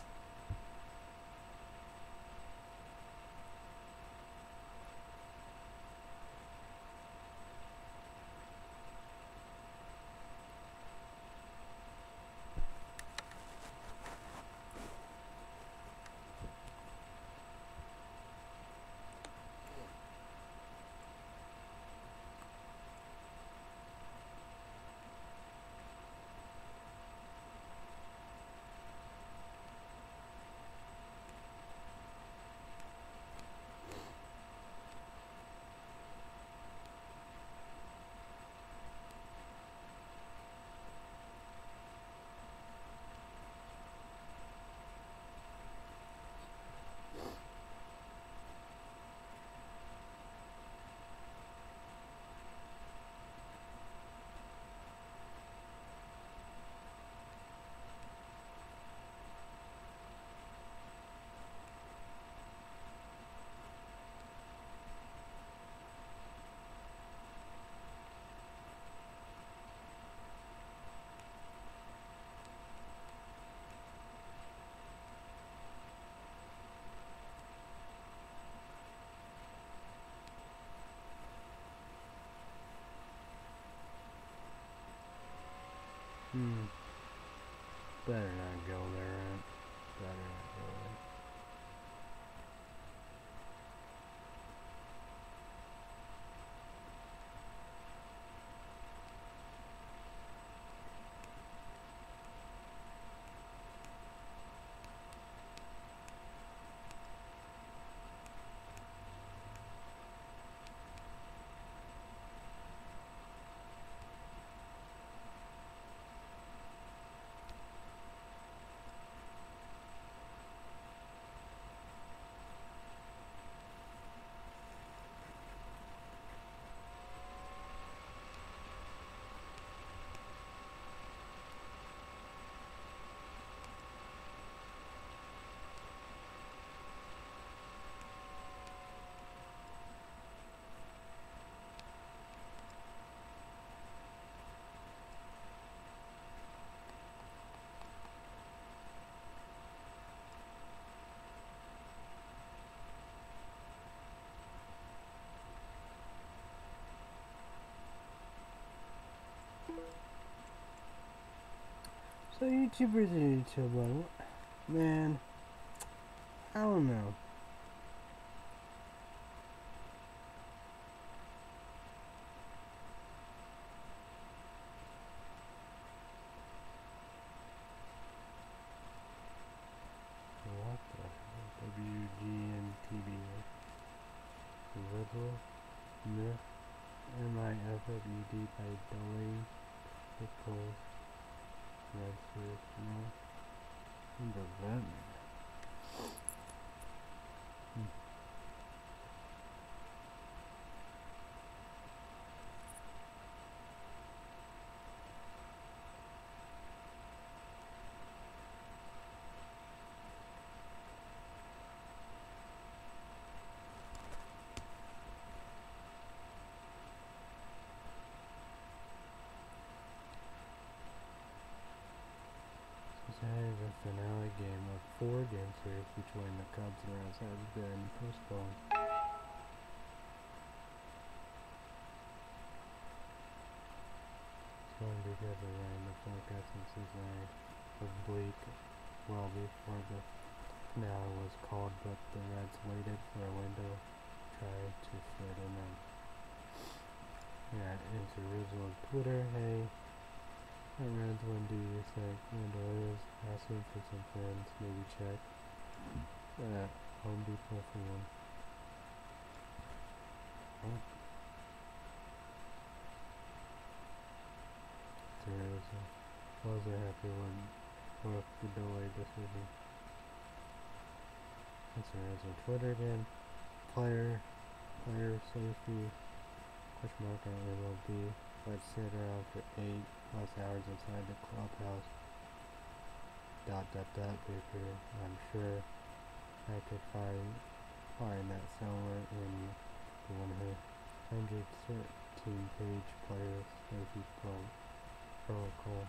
Better not go there, right? Better not go there. So YouTubers and YouTube, man, I don't know. What the hell? WGN-TV. Little Myth MIFFED by Dolly Pickles. Red Series, no. Number 11. Today, the finale game of 4 game series between the Cubs and Reds has been postponed. It's going because of rain. The forecast in season 8 was bleak well before the finale was called, but the Reds waited for a window to try to fit in. Yeah, into Rizzo's Twitter, hey. Reds, when do you think window is? Asking for some friends, maybe check at Home Depot for one. Oh. Seriously, wasn't happy with the delayed decision. That's on Twitter again. Player safety, question mark on MLB. Let's sit around for 8+ hours inside the clubhouse. ... paper. I'm sure I could find that somewhere in the 113-page player safety protocol.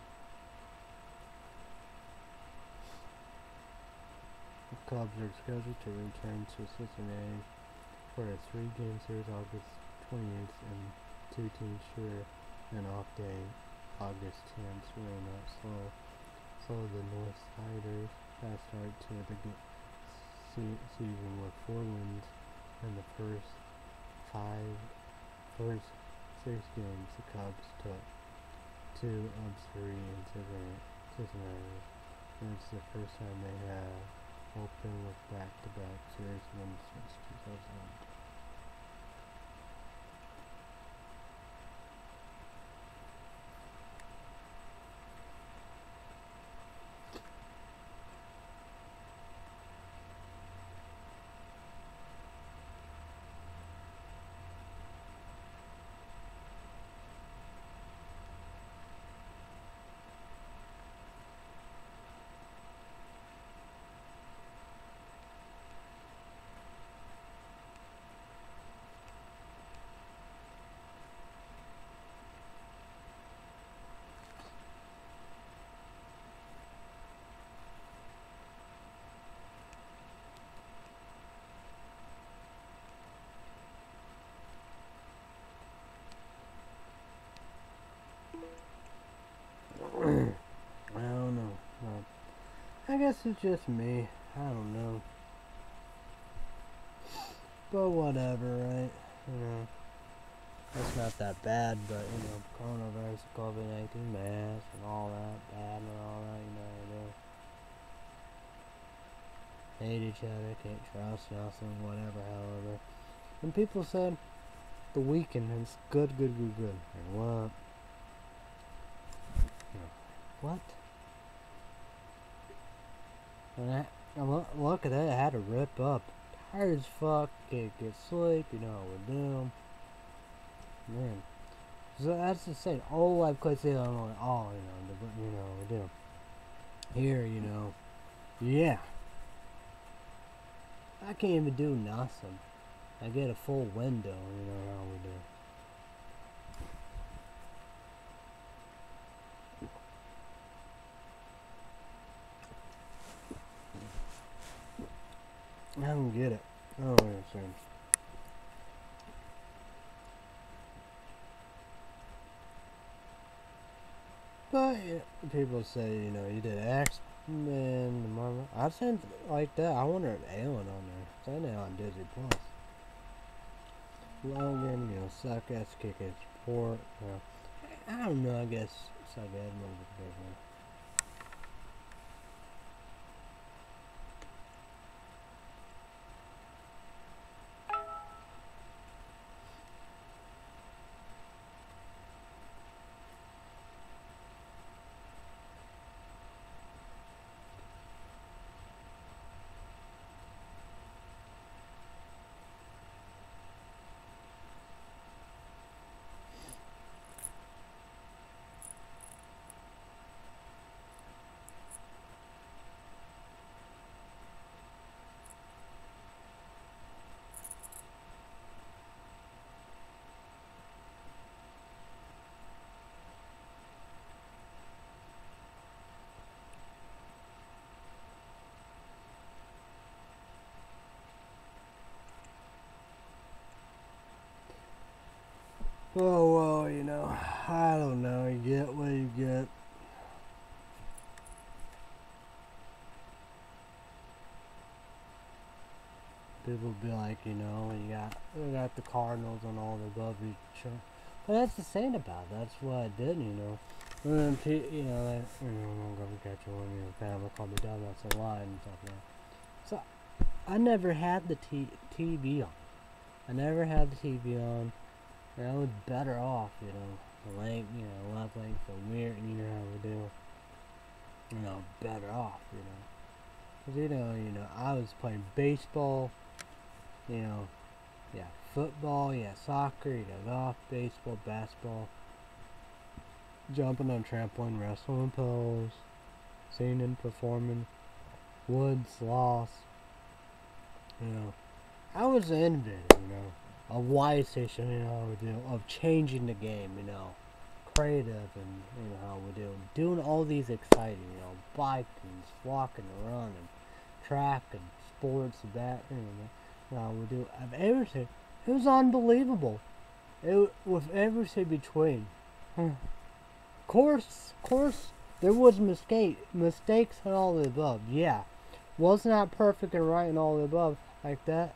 The Cubs are scheduled to return to Cincinnati for a 3-game series August 28th, and 2 teams share an off day August 10th. Rain out slow. So the Northsiders fast start to the season with 4 wins in the first 6 games. The Cubs took 2 of 3 in Cincinnati. It's the first time they have opened with back-to-back series wins since 2001. I don't know. I guess it's just me. I don't know. But whatever, right? You know, that's not that bad, but, you know, coronavirus, COVID-19 mask, and all that, bad and all that, you know, they hate each other, can't trust nothing, whatever, however. And people said, the weekend is good. Like, what? What? And look at that, I had to rip up. Tired as fuck, can't get sleep, you know, we're doing. Man. So that's the same. All I've quite said on all, you know, we're doing. Here, you know. Yeah. I can't even do nothing. I get a full window, you know how we do. I don't get it. I don't understand. But people say, you know, you did X-Men, the Marvel. I've seen like that. I wonder if Alien on there. It's only on Disney Plus. Logan, you know, suck ass, kick ass, support. You know, I don't know. I guess suck ass, movie. Oh, well, you know, I don't know. You get what you get. People be like, you know, we got the Cardinals and all the above each other. But that's the saying about it. That's what I did, you know. And then, you know, I'm gonna catch you when your family call me dumb. That's a lie and stuff like that. So I never had the TV on. I never had the TV on. And I was better off, you know. The length, you know, left length, so weird, you know how we do. You know, better off, you know. Because, you know, I was playing baseball, you know, yeah, football, yeah, soccer, you know, golf, baseball, basketball, jumping on trampoline, wrestling poles, singing, performing, wood, sloths, you know. I was innovative, you know. A Y station, you know, of changing the game, you know, creative, and you know how we doing all these exciting, you know, biking, walking, running, track, and sports, that, you know how we do of everything. It was unbelievable. With everything between. Course, there was mistakes and all the above. Yeah, was not perfect and right and all the above like that.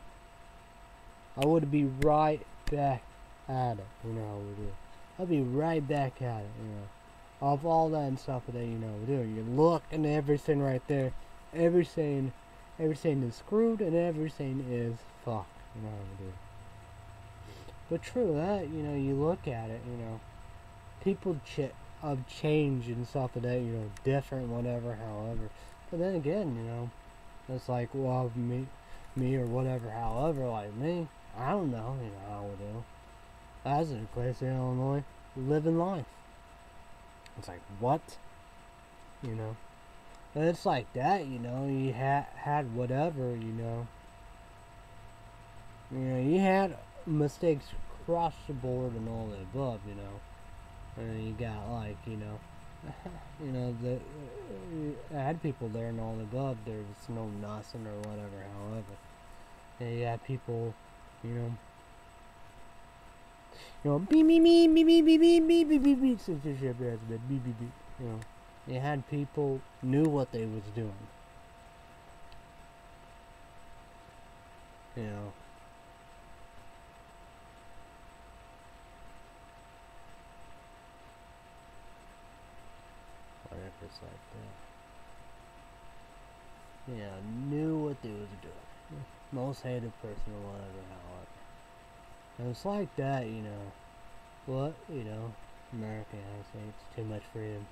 I would be right back at it, you know how we do. I'd be right back at it, you know. Of all that and stuff that, you know, we do. You look and everything right there. Everything is screwed and everything is fucked, you know how we do. But true that, you know, you look at it, you know, people of change and stuff like that, you know, different, whatever, however. But then again, you know, it's like, well, me or whatever, however, like me, I don't know, you know how we do. As in Clay Illinois, living life. It's like, what? You know? And it's like that, you know, you had whatever, you know. You know, you had mistakes across the board and all the above, you know. And you got like, you know, you know, I had people there and all the above. There's no nothing or whatever, however. And you had people, you know, beep beep beep beep beep beep beep beep beep beep beep censorship has been beep beep beep. You know, you had people knew what they was doing. You know. Whatever it's like that. Yeah, knew what they was doing. Most hated person or whatever, however. And it's like that, you know. What, you know, America, I say it's too much freedom.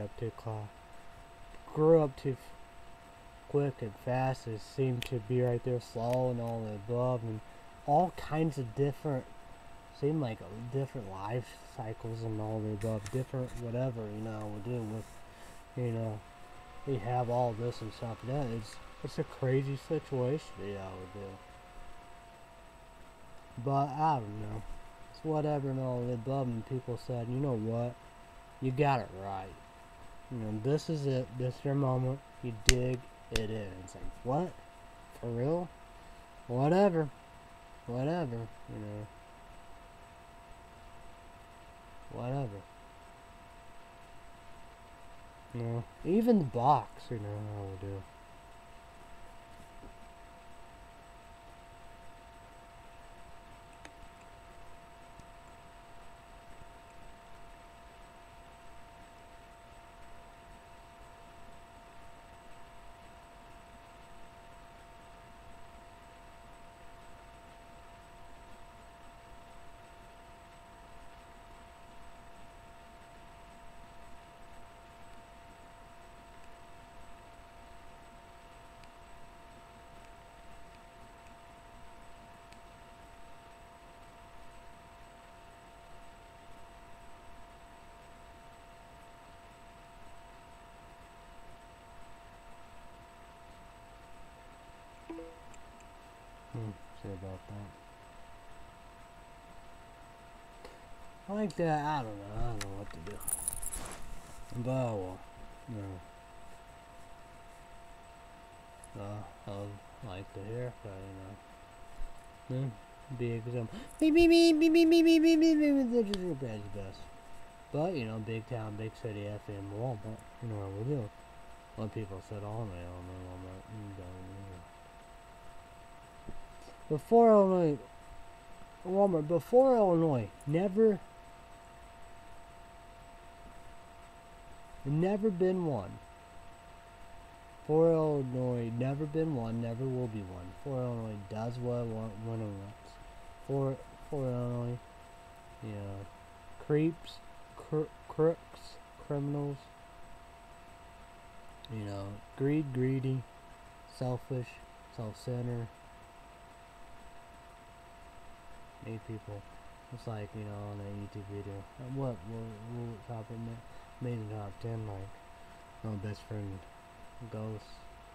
Grew up too quick and fast. It seemed to be right there, slow and all the above, and all kinds of different, seem like different life cycles and all the above, different whatever, you know, we do with, you know, we have all this and stuff like that. It's a crazy situation, you know, we do. But I don't know. It's whatever and all the above, and people said, you know what? You got it right. You know, this is it. This is your moment. You dig it in. It's like, what? For real? Whatever. Whatever. You know. Whatever. No, even the box, you know how we do. Say about that. Like that, I don't know what to do. But well, I like the haircut, you know. Big example. That's best. But you know, big town, big city, FM, Walmart. You know what we do. What people said all night on Walmart. Before Illinois, Walmart. Before Illinois, never been one. For Illinois, never been one, never will be one. For Illinois does what it wants when it wants. For Illinois, you know, creeps, crooks, criminals, you know, greedy, selfish, self-centered. Eight people. It's like, you know, on a YouTube video. What topic made the top 10, like, my best friend ghosts.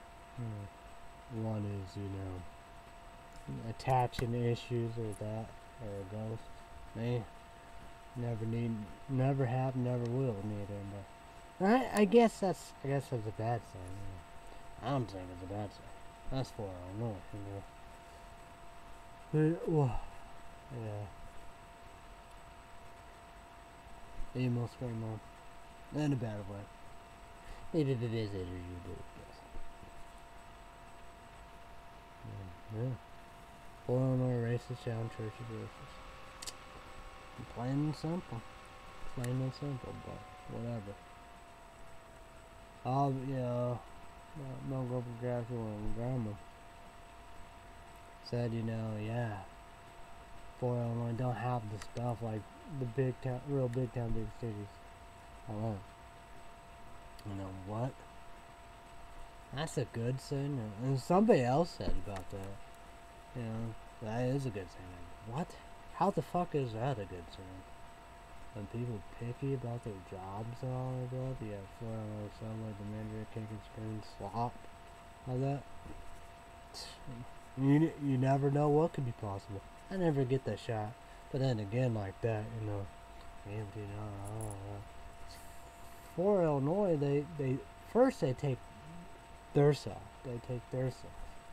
One is, you know, attaching issues or that, or a ghost. They never have, never will need it. But I guess that's a bad thing. You know. I don't think it's a bad thing. That's for I know, you know. But, well, yeah. Emo scream on. In a bad way. Either it is it or you do it. Yeah. Illinois racist town churches racist. Plain and simple. Plain and simple, but whatever. No go for gradual and grandma said, you know, yeah. For Illinois don't have the stuff like the big town, real big town, big cities. Hello. You know what? That's a good thing. And somebody else said about that. You know, that is a good thing. What? How the fuck is that a good thing? When people picky about their jobs and all that stuff, you have Florida Subway, the manager, kicking spoon, slop, all that. You never know what could be possible. I never get that shot. But then again, like that, you know, empty, for Illinois, they first they take their stuff. They take their stuff.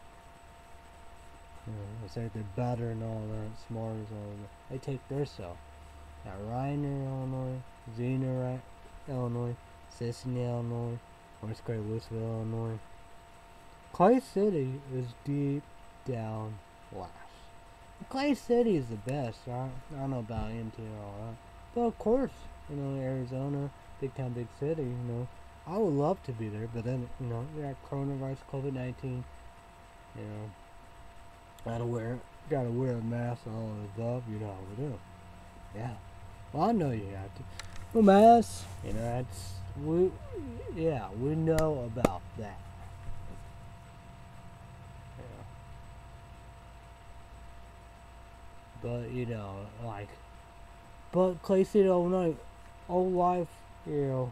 You know, it's like they're better and all that, smart as all that. They take their stuff. Now Reiner, Illinois, Xena, Illinois, Sisseton, Illinois, North Great Louisville, Illinois. Clay City is deep down last. Clay City is the best. I don't know about MT and all that. But of course, you know, Arizona, big town, big city, you know. I would love to be there, but then, you know, we got coronavirus, COVID-19, you know. Gotta wear a mask and all the above, you know how we do. Yeah. Well, I know you have to. No mask, you know, we know about that. But, you know, like, but Clay City overnight, old life, you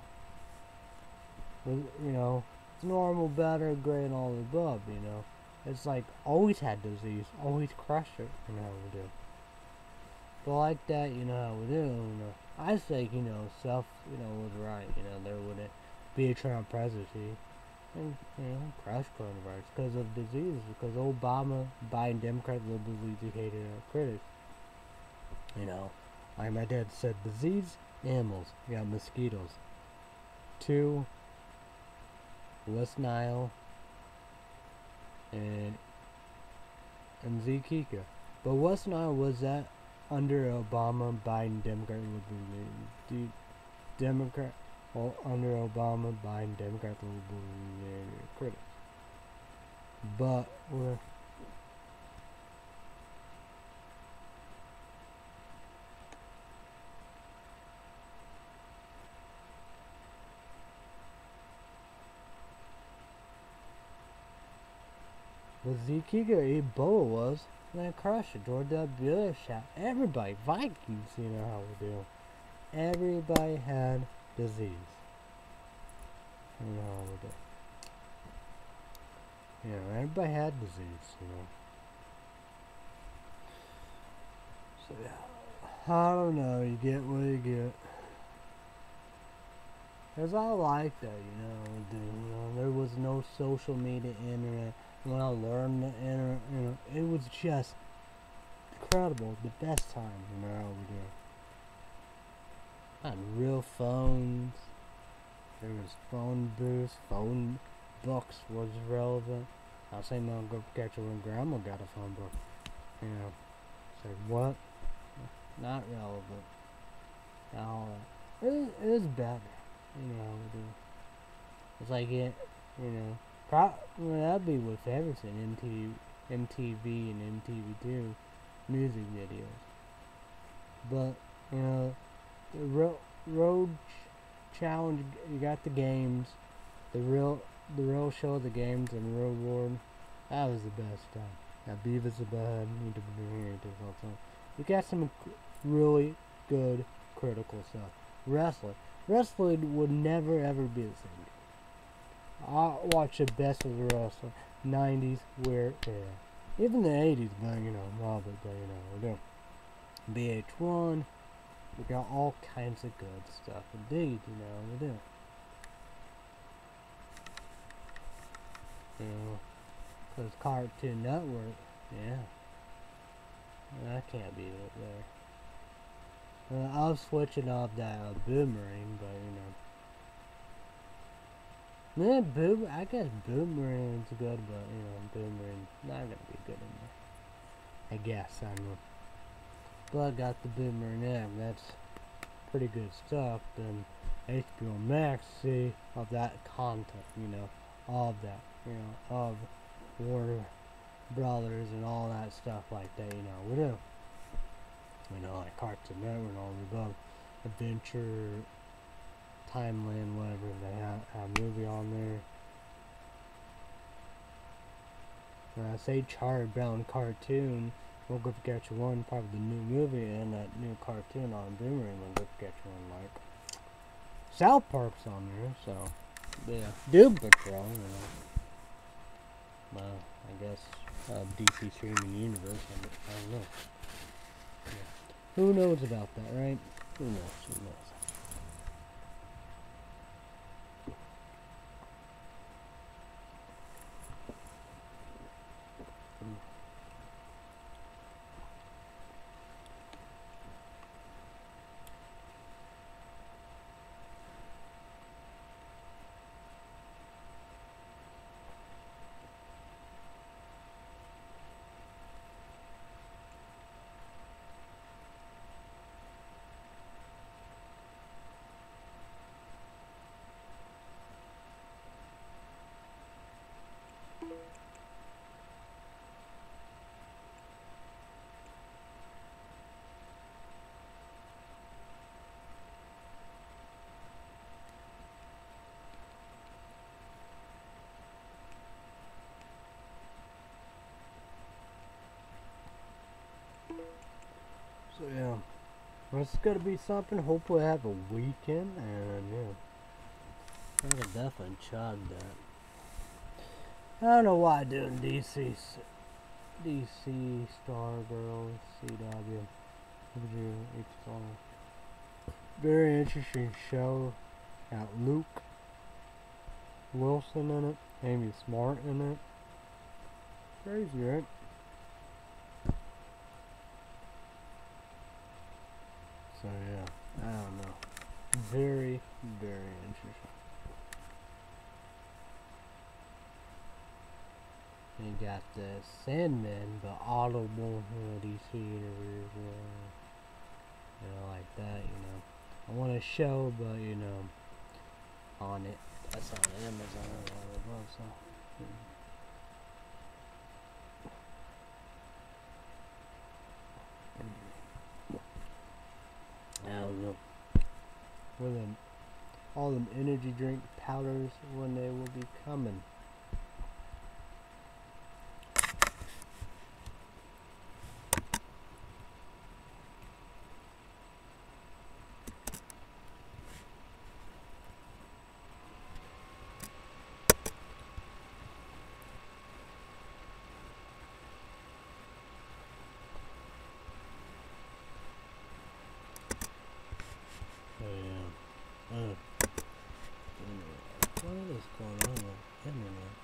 know, it's normal, better, great, and all the above, you know. It's like, always had disease, always crushed it, you know how we do. But like that, you know how we do, you know. I think, you know, self, you know, was right, you know, there wouldn't be a Trump presidency. And, you know, crush coronavirus because of diseases, because Obama, Biden, Democrats, liberals, educated critics. You know, like my dad said, disease, animals, you got mosquitoes. 2, West Nile, and Zkika. But West Nile was that under Obama, Biden, Democrat, Democrat, well, under Obama, Biden, Democrat, critics. But we're with Zkika, Ebola was, and then crushed it. George W. Bush shot everybody, Vikings, you know how we do. Everybody had disease. You know how we do. You know, everybody had disease, you know. So yeah, I don't know, you get what you get. Cause I like that, you know, there was no social media, internet. When I learned the internet, you know, it was just incredible, the best time, you know how we do. I had real phones. There was phone booths, phone books was relevant. I was saying, I'll go catch her when Grandma got a phone book. You know, say what? Not relevant. Not all that. It is better. You know, it's like it. You know, that'd be with everything. MTV and MTV2 music videos. But you know, the road challenge. You got the games. The real show of the games and real reward. That was the best time. Now Beavis and Bud need to be here all the time. You got some really good critical stuff. Wrestling would never ever be the same. I watch the best of the wrestling. 90s, even the 80s, but you know, all of it, but you know, we do. VH1, we got all kinds of good stuff. Indeed, you know, we do. You know, because Cartoon Network, yeah, that can't beat it there. I was switching off that Boomerang, but you know, I guess Boomerang's good, but you know, Boomerang's not gonna be good enough. I guess I know. But I got the Boomerang app. That's pretty good stuff. Then HBO Max, see, of that content, you know, all of that, you know, of Warner Brothers and all that stuff like that, you know, we do. You know, like Cartoon Network and all the above, Adventure, Timeland, whatever, they have a movie on there. When I say Charlie Brown cartoon, we'll go get you one, probably the new movie and that new cartoon on Boomerang, we'll go get you one, like South Park's on there, so yeah, Doom Patrol, you know. Well, I guess DC streaming universe, I don't know. Yeah. Who knows about that, right? Who knows? So yeah, it's gonna be something. Hopefully I have a weekend, and yeah, I can definitely chug that. I don't know why doing DC Stargirl, CW, very interesting show. Got Luke Wilson in it, Amy Smart in it. Crazy, right? So yeah, I don't know. Very, very interesting. You got the Sandman, but automobile theater, like that, I want to show, but on it. That's on Amazon or whatever, so. I don't know. When all them energy drink powders, when they will be coming. What is going on with the internet?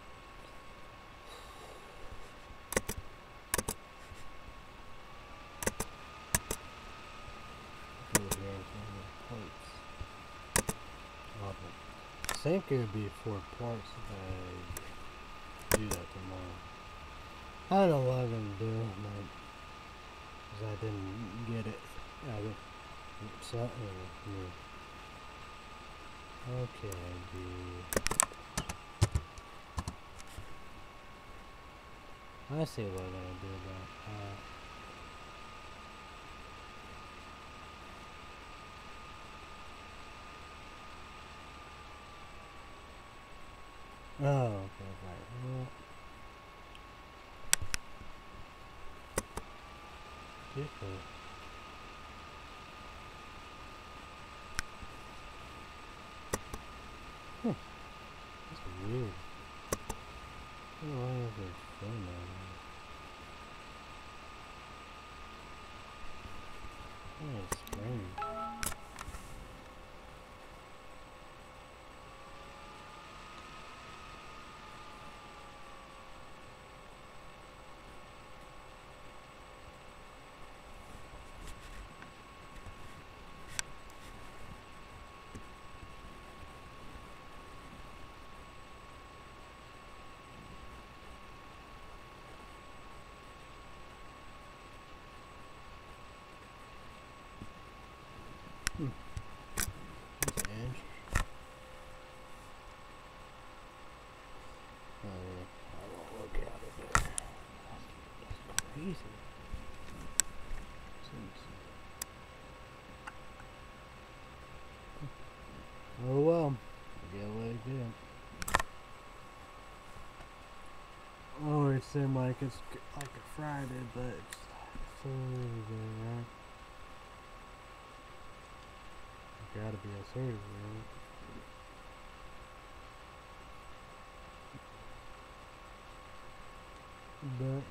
I think it would be 4 parts if I do that tomorrow. I don't know what I'm going to do, because I didn't get it. Okay, I see what I'm going to do about that. Oh, okay, right. Well, different. That's weird. I don't know why there's phone on there. Oh, it's spring. That's interesting. I won't look at it there. That's crazy. Oh well. Yeah, what it did. Oh, it seemed like it's like a Friday, but it's Thursday, right? Gotta be a Thursday, right? But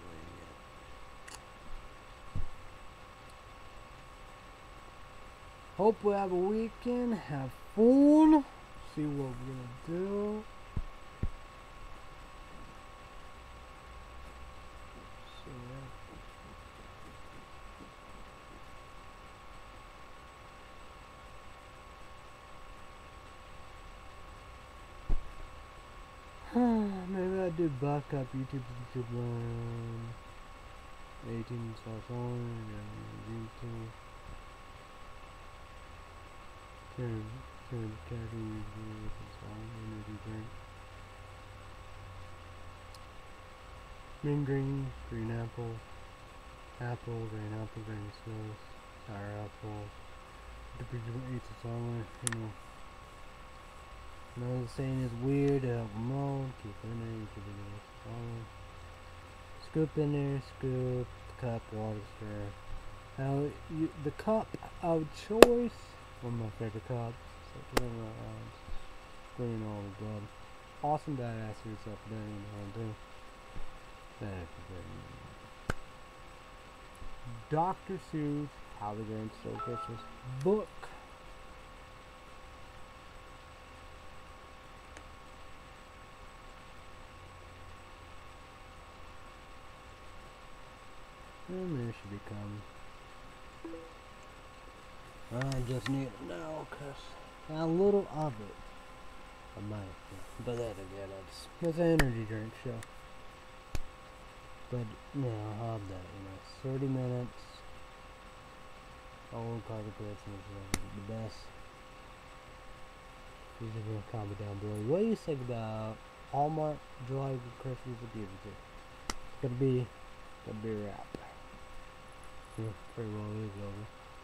hope we have a weekend, have fun, see what we're gonna do. So maybe I do back up YouTube 18 stuff on YouTube. Turn categories energy drink. Green, green apple, green sauce, sour apple. The people eat the song, Another saying is weird, help them all. Keep in there, keep in there. Scoop in there, scoop, cup, water stir. Now, the cup of choice, one of my favorite cups. Clean all the blood. Awesome badass yourself there, too. Dr. Seuss, How the Grinch Stole Christmas book. And there should be coming. I just need to know, cause a little of it. I might, but then again, it's an energy drink show. But I'll have that, 30 minutes. Old cargo pits and the best. Please leave a comment down below. What do you think about Hallmark July Christmas DVD? It's gonna be a wrap. Yeah, pretty well is over.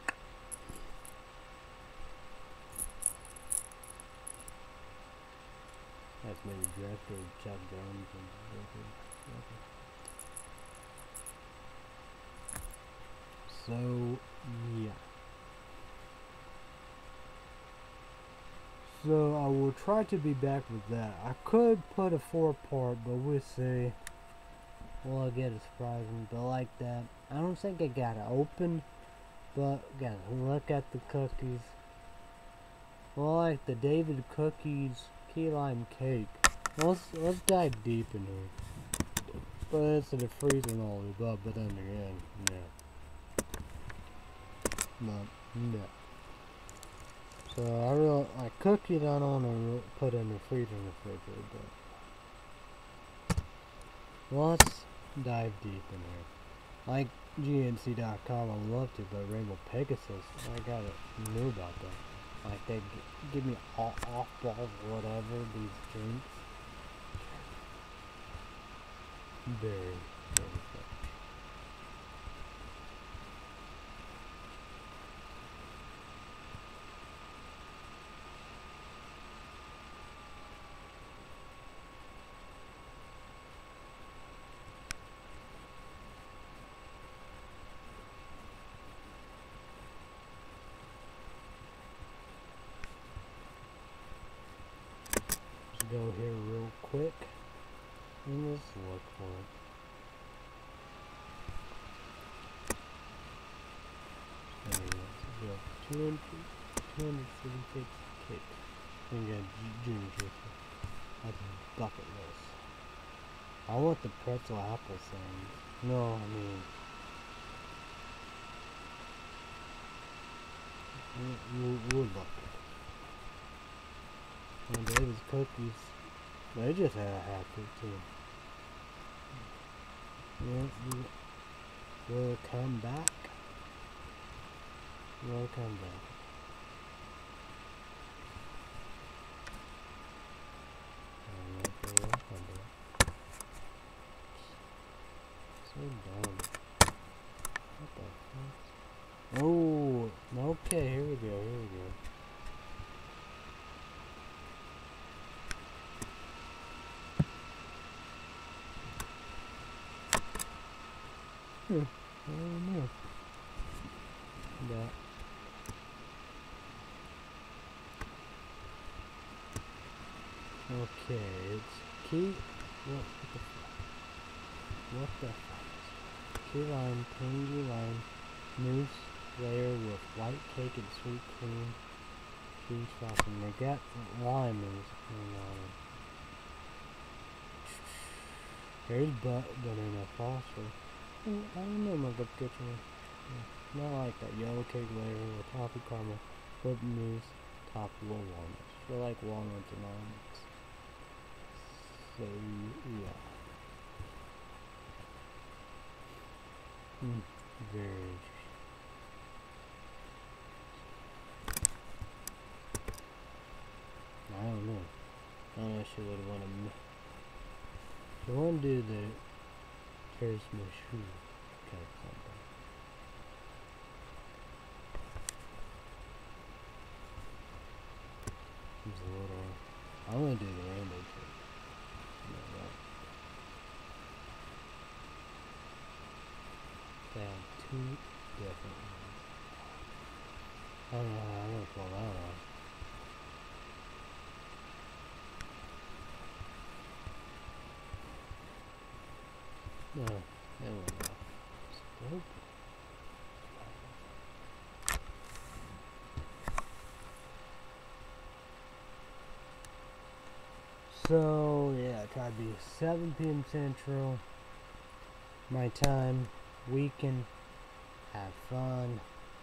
That's maybe director Chuck Jones and so yeah. So I will try to be back with that. I could put a 4-part, but we'll see. Will I get a surprising? But like that, I don't think I got it open. But gotta look at the cookies. Well, like the David Cookies key lime cake. Let's dive deep in here. But it's in the freezer and all the above. But then again, yeah. But no. So I really like cookies. I don't want to put in the freezer in the refrigerator. But let's dive deep in here. Like GNC.com, I would love to, but Rainbow Pegasus, I gotta know about that. Like they give me off balls, whatever, these drinks. Very, very fun. Go here real quick and just look for it. Let's go 246 cake. And get junior chicken. That's a bucket list. I want the pretzel apple things. No, I mean we'll look. And David's cookies, they just had a happy too. Yeah, we'll come back. We'll come back. We'll come back. So dumb. What the fuck? Oh, okay, here we go, here we go. I don't know. But okay, it's key. What the fuck? What the fuck? Key lime, tangy lime, mousse layer with white cake and sweet cream, cheese frosting. They got lime mousse and there's banana foster. I don't know my good kitchen. Not like that yellow cake layer with toffee caramel, whipped mousse, topped with walnuts. I like walnuts and almonds. So yeah. Very interesting. I don't know. I actually would want to. I want to do the Terrace Mushroom kind of something. There's a little. I want to do the rainbow cake. They have two different ones. I don't know how I'm going to pull that off. No, that went off. Stupid. So, yeah, I tried to be 7 p.m. Central. My time. Weekend. Have fun.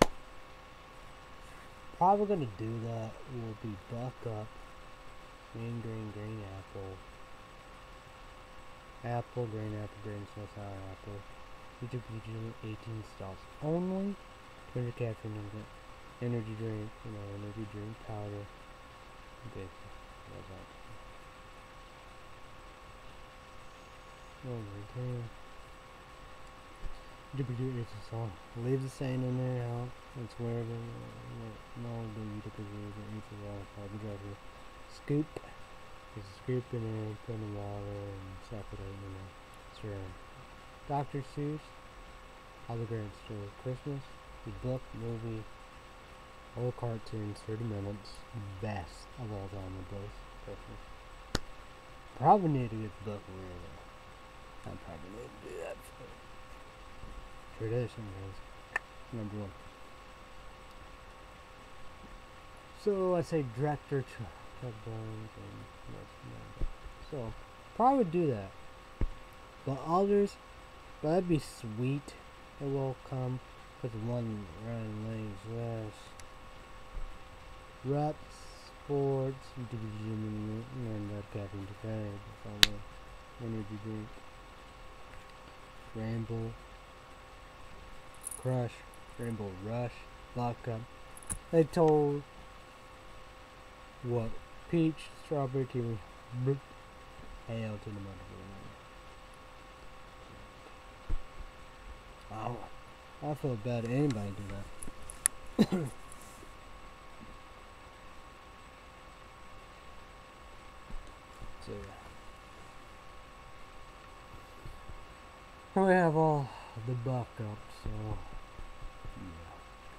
Probably gonna do that will be Buck Up. Green Apple. Apple, grain small sour apple. YouTube 18 stalls only. 200 caffeine energy drink, energy drink powder. Okay, what's that? It's a song. Leave the saying in there out. It's wherever. No, do you took a driver. Scoop. There's a scoop in there, put in water and saturate in there. Sure. Dr. Seuss. All the Grand Store. Christmas. The book, movie, old cartoons, 30 minutes. Best of all time with both Christmas. Probably need to get the book really. I probably need to do that for tradition is number one. So I say director Chuck Bones and so probably do that. But others, but that'd be sweet. It will come with one running lanes less. Reps, sports, division, and that caffeine to pay. Energy drink. Rainbow Rush, vodka. They told what? Peach, strawberry, kiwi, ale to the motherfucker. Wow. I feel bad anybody do that. So yeah. We have all the backups, so yeah.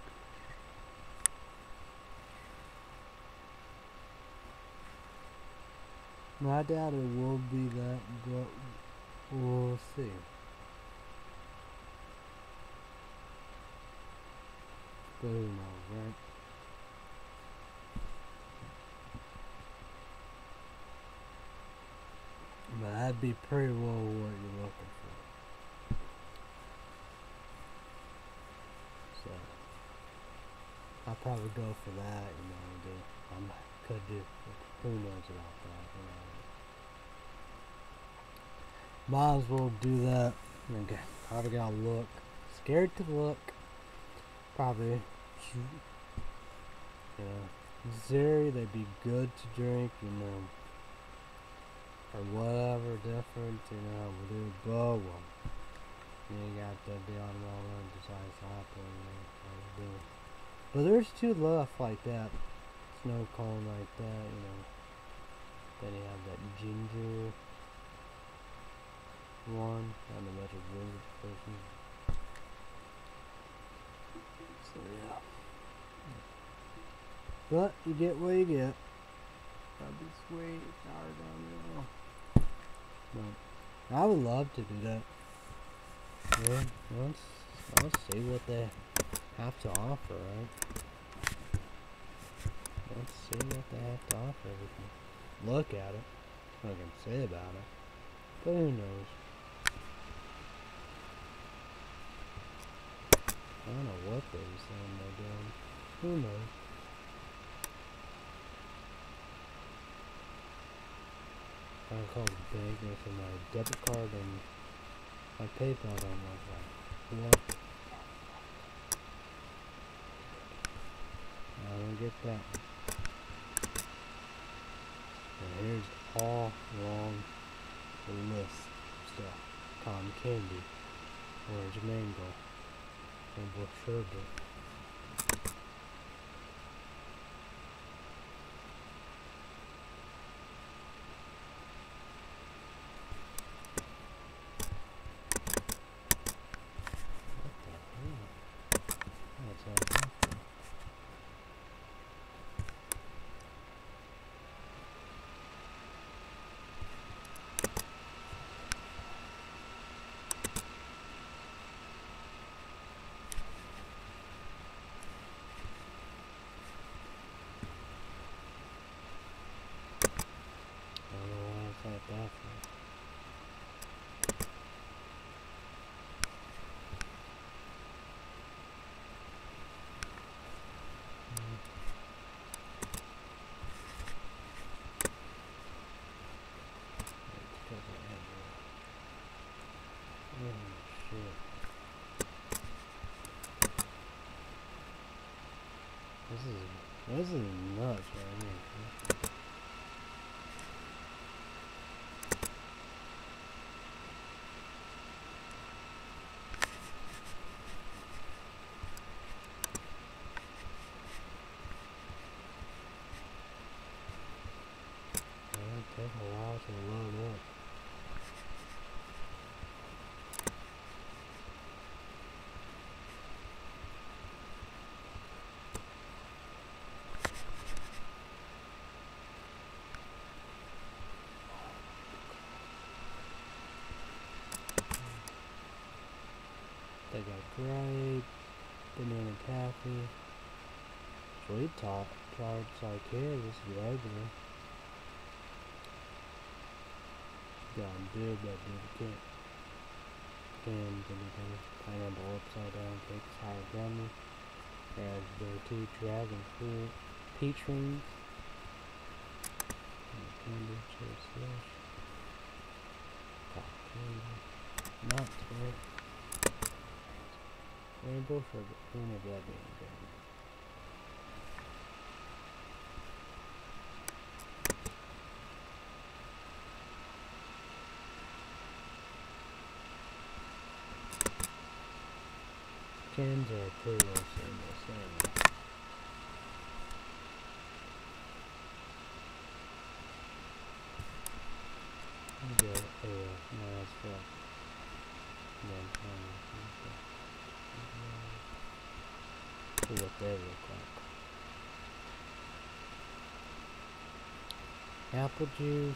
I doubt it will be that, but we'll see. But who knows, right? But that'd be pretty well what you're looking for. So I'll probably go for that, I could do, who knows about that, Might as well do that. Okay, probably gotta look. Scared to look. Probably, Zeri, they'd be good to drink, or whatever different, we'll do both. You got the Beyond Wellness, besides apple, but there's two left like that. Snow cone like that, Then you have that ginger one. I don't know much of ginger person. So yeah. But you get what you get. That'd be sweet. But I would love to do that. Yeah, let's see what they have to offer, right? Let's see what they have to offer. We can look at it. What I can say about it. But who knows? I don't know what they were saying they're doing. Who knows? I call the bank for my debit card and my PayPal don't work right. What? I don't get that. And here's all wrong list stuff. Cotton candy, orange mango, rainbow sherbet. This is nuts right here. It takes a while to load up. They got grape, banana taffy, sweet top, charged like here, this is regular. Got big, that big pineapple upside down cake, sour gummy, raspberry tea, dragon fruit, peach rings, candy, cherry slush, pop candy, nuts, right? Rainbow sugar, peanut butter, and cans are pretty well same. You got no, that's for see what they look like. Apple juice.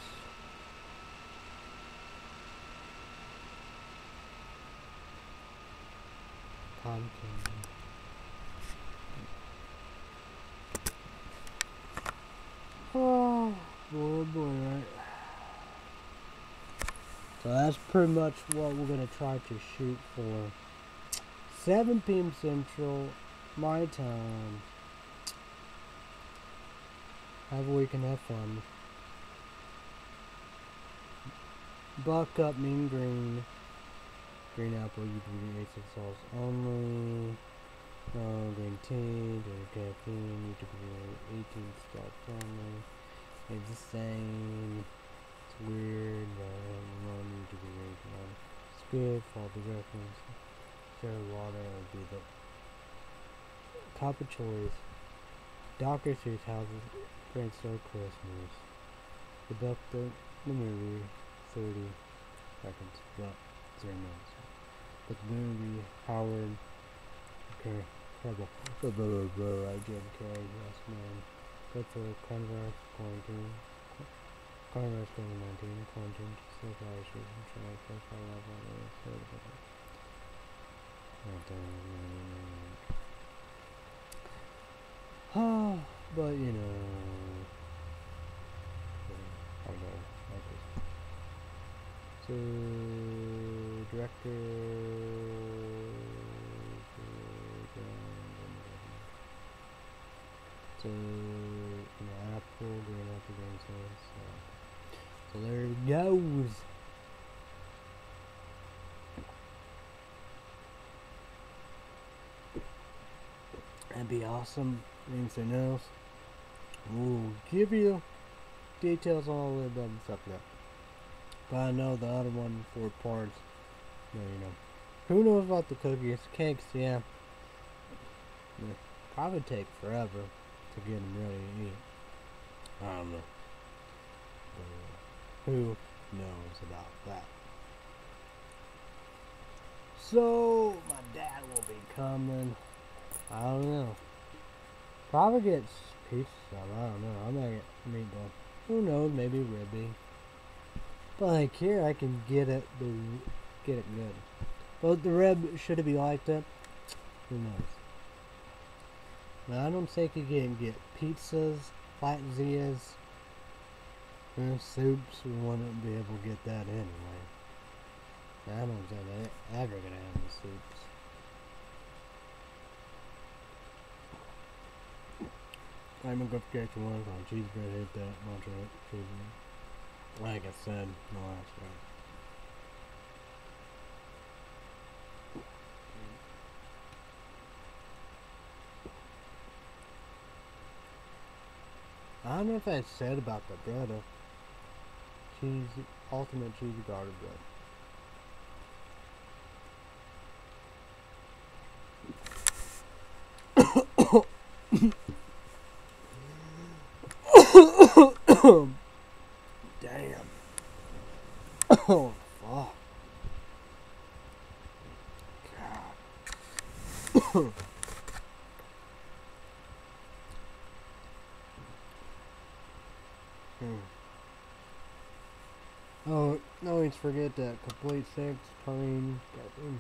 Pumpkin. Oh boy, right? So that's pretty much what we're gonna try to shoot for. 7 p.m. Central, my time. Have a week and have fun. Buck up, mean green. Green apple, you can do basic sauce only. Green tea, there's caffeine, you can do 18 steps only. It's the same. It's weird, but I don't need to be raised on. It's good for all the reference. Share water would be the top of choice. Dr. Seuss houses Prince of Christmas. The movie 30 seconds, but 0 minutes. But the movie Howard Incredible. Jim Carrey, yes man. Good for coronavirus quarantine. Coronavirus COVID-19 quarantine. Self-isolation. But you know, I don't know, like this. So, director, so, apple, green sauce. So there it goes. That'd be awesome. Anything else? We'll give you details on all the above and stuff like that. But I know the other 4 parts. Who knows about the cookies, cakes? Yeah, probably take forever to get them ready to eat. I don't know. But, who knows about that? So my dad will be coming. I don't know. Probably get pizza stuff. I don't know. I might get meatball. Who knows? Maybe ribby. But like here, I can get it good. But the rib should it be like that? Who knows? Now I don't think you can get pizzas, flatzias, soups. We wouldn't be able to get that anyway. I don't think they're ever gonna have the soups. I'm gonna go get one on cheeseburger, hit that, bunch of cheeseburger. Like I said, the last one. don't know if I said about the bread. Cheese, ultimate cheese garlic bread. Damn. Oh, fuck. God. Oh, no, always forget that complete 6 turning. Goddamn.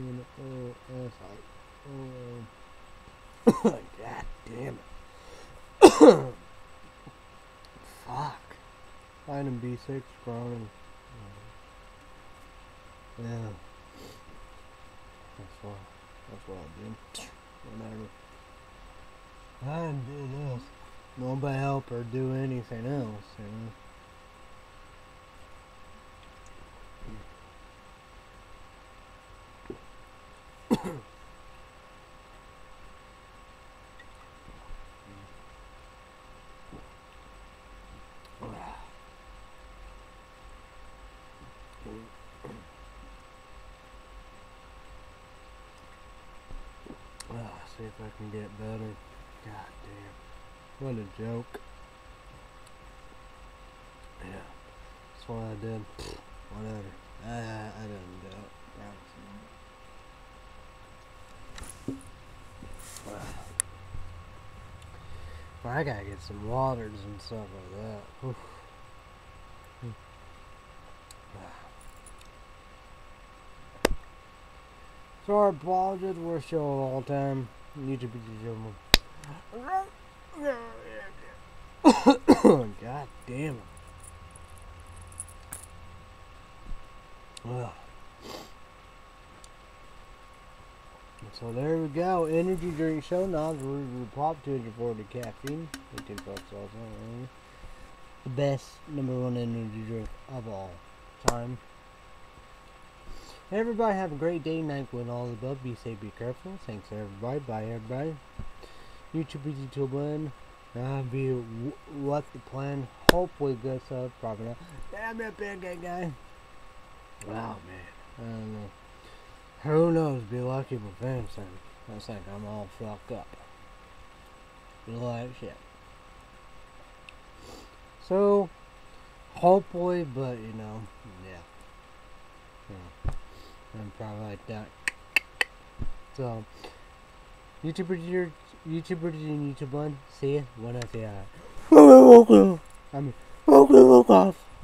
God damn it. Fuck. Item B6 growing. Yeah. That's what I did. Whatever. I didn't do this. Nobody help her do anything else, you know. See if I can get better. God damn. What a joke. Yeah. That's what I did. Whatever. I didn't do it. Well, I gotta get some waters and stuff like that. Oof. Sorry, apologies, we're show all the time. YouTube God damn it. Ugh. So there we go. Energy drink show nods. We pop 240 caffeine. 18 bucks also. The best #1 energy drink of all time. Everybody have a great day, night with all the above. Be safe, be careful. Thanks everybody. Bye everybody. YouTube YouTube be what the plan. Hopefully good stuff. Probably not. Damn that big guy. Wow man. I don't know. Who knows? Be lucky but fancy. I think I'm all fucked up. Be like shit. So hopefully, but you know, yeah. I'm probably like that. So, YouTubers and YouTube one. See ya when I say I mean, off.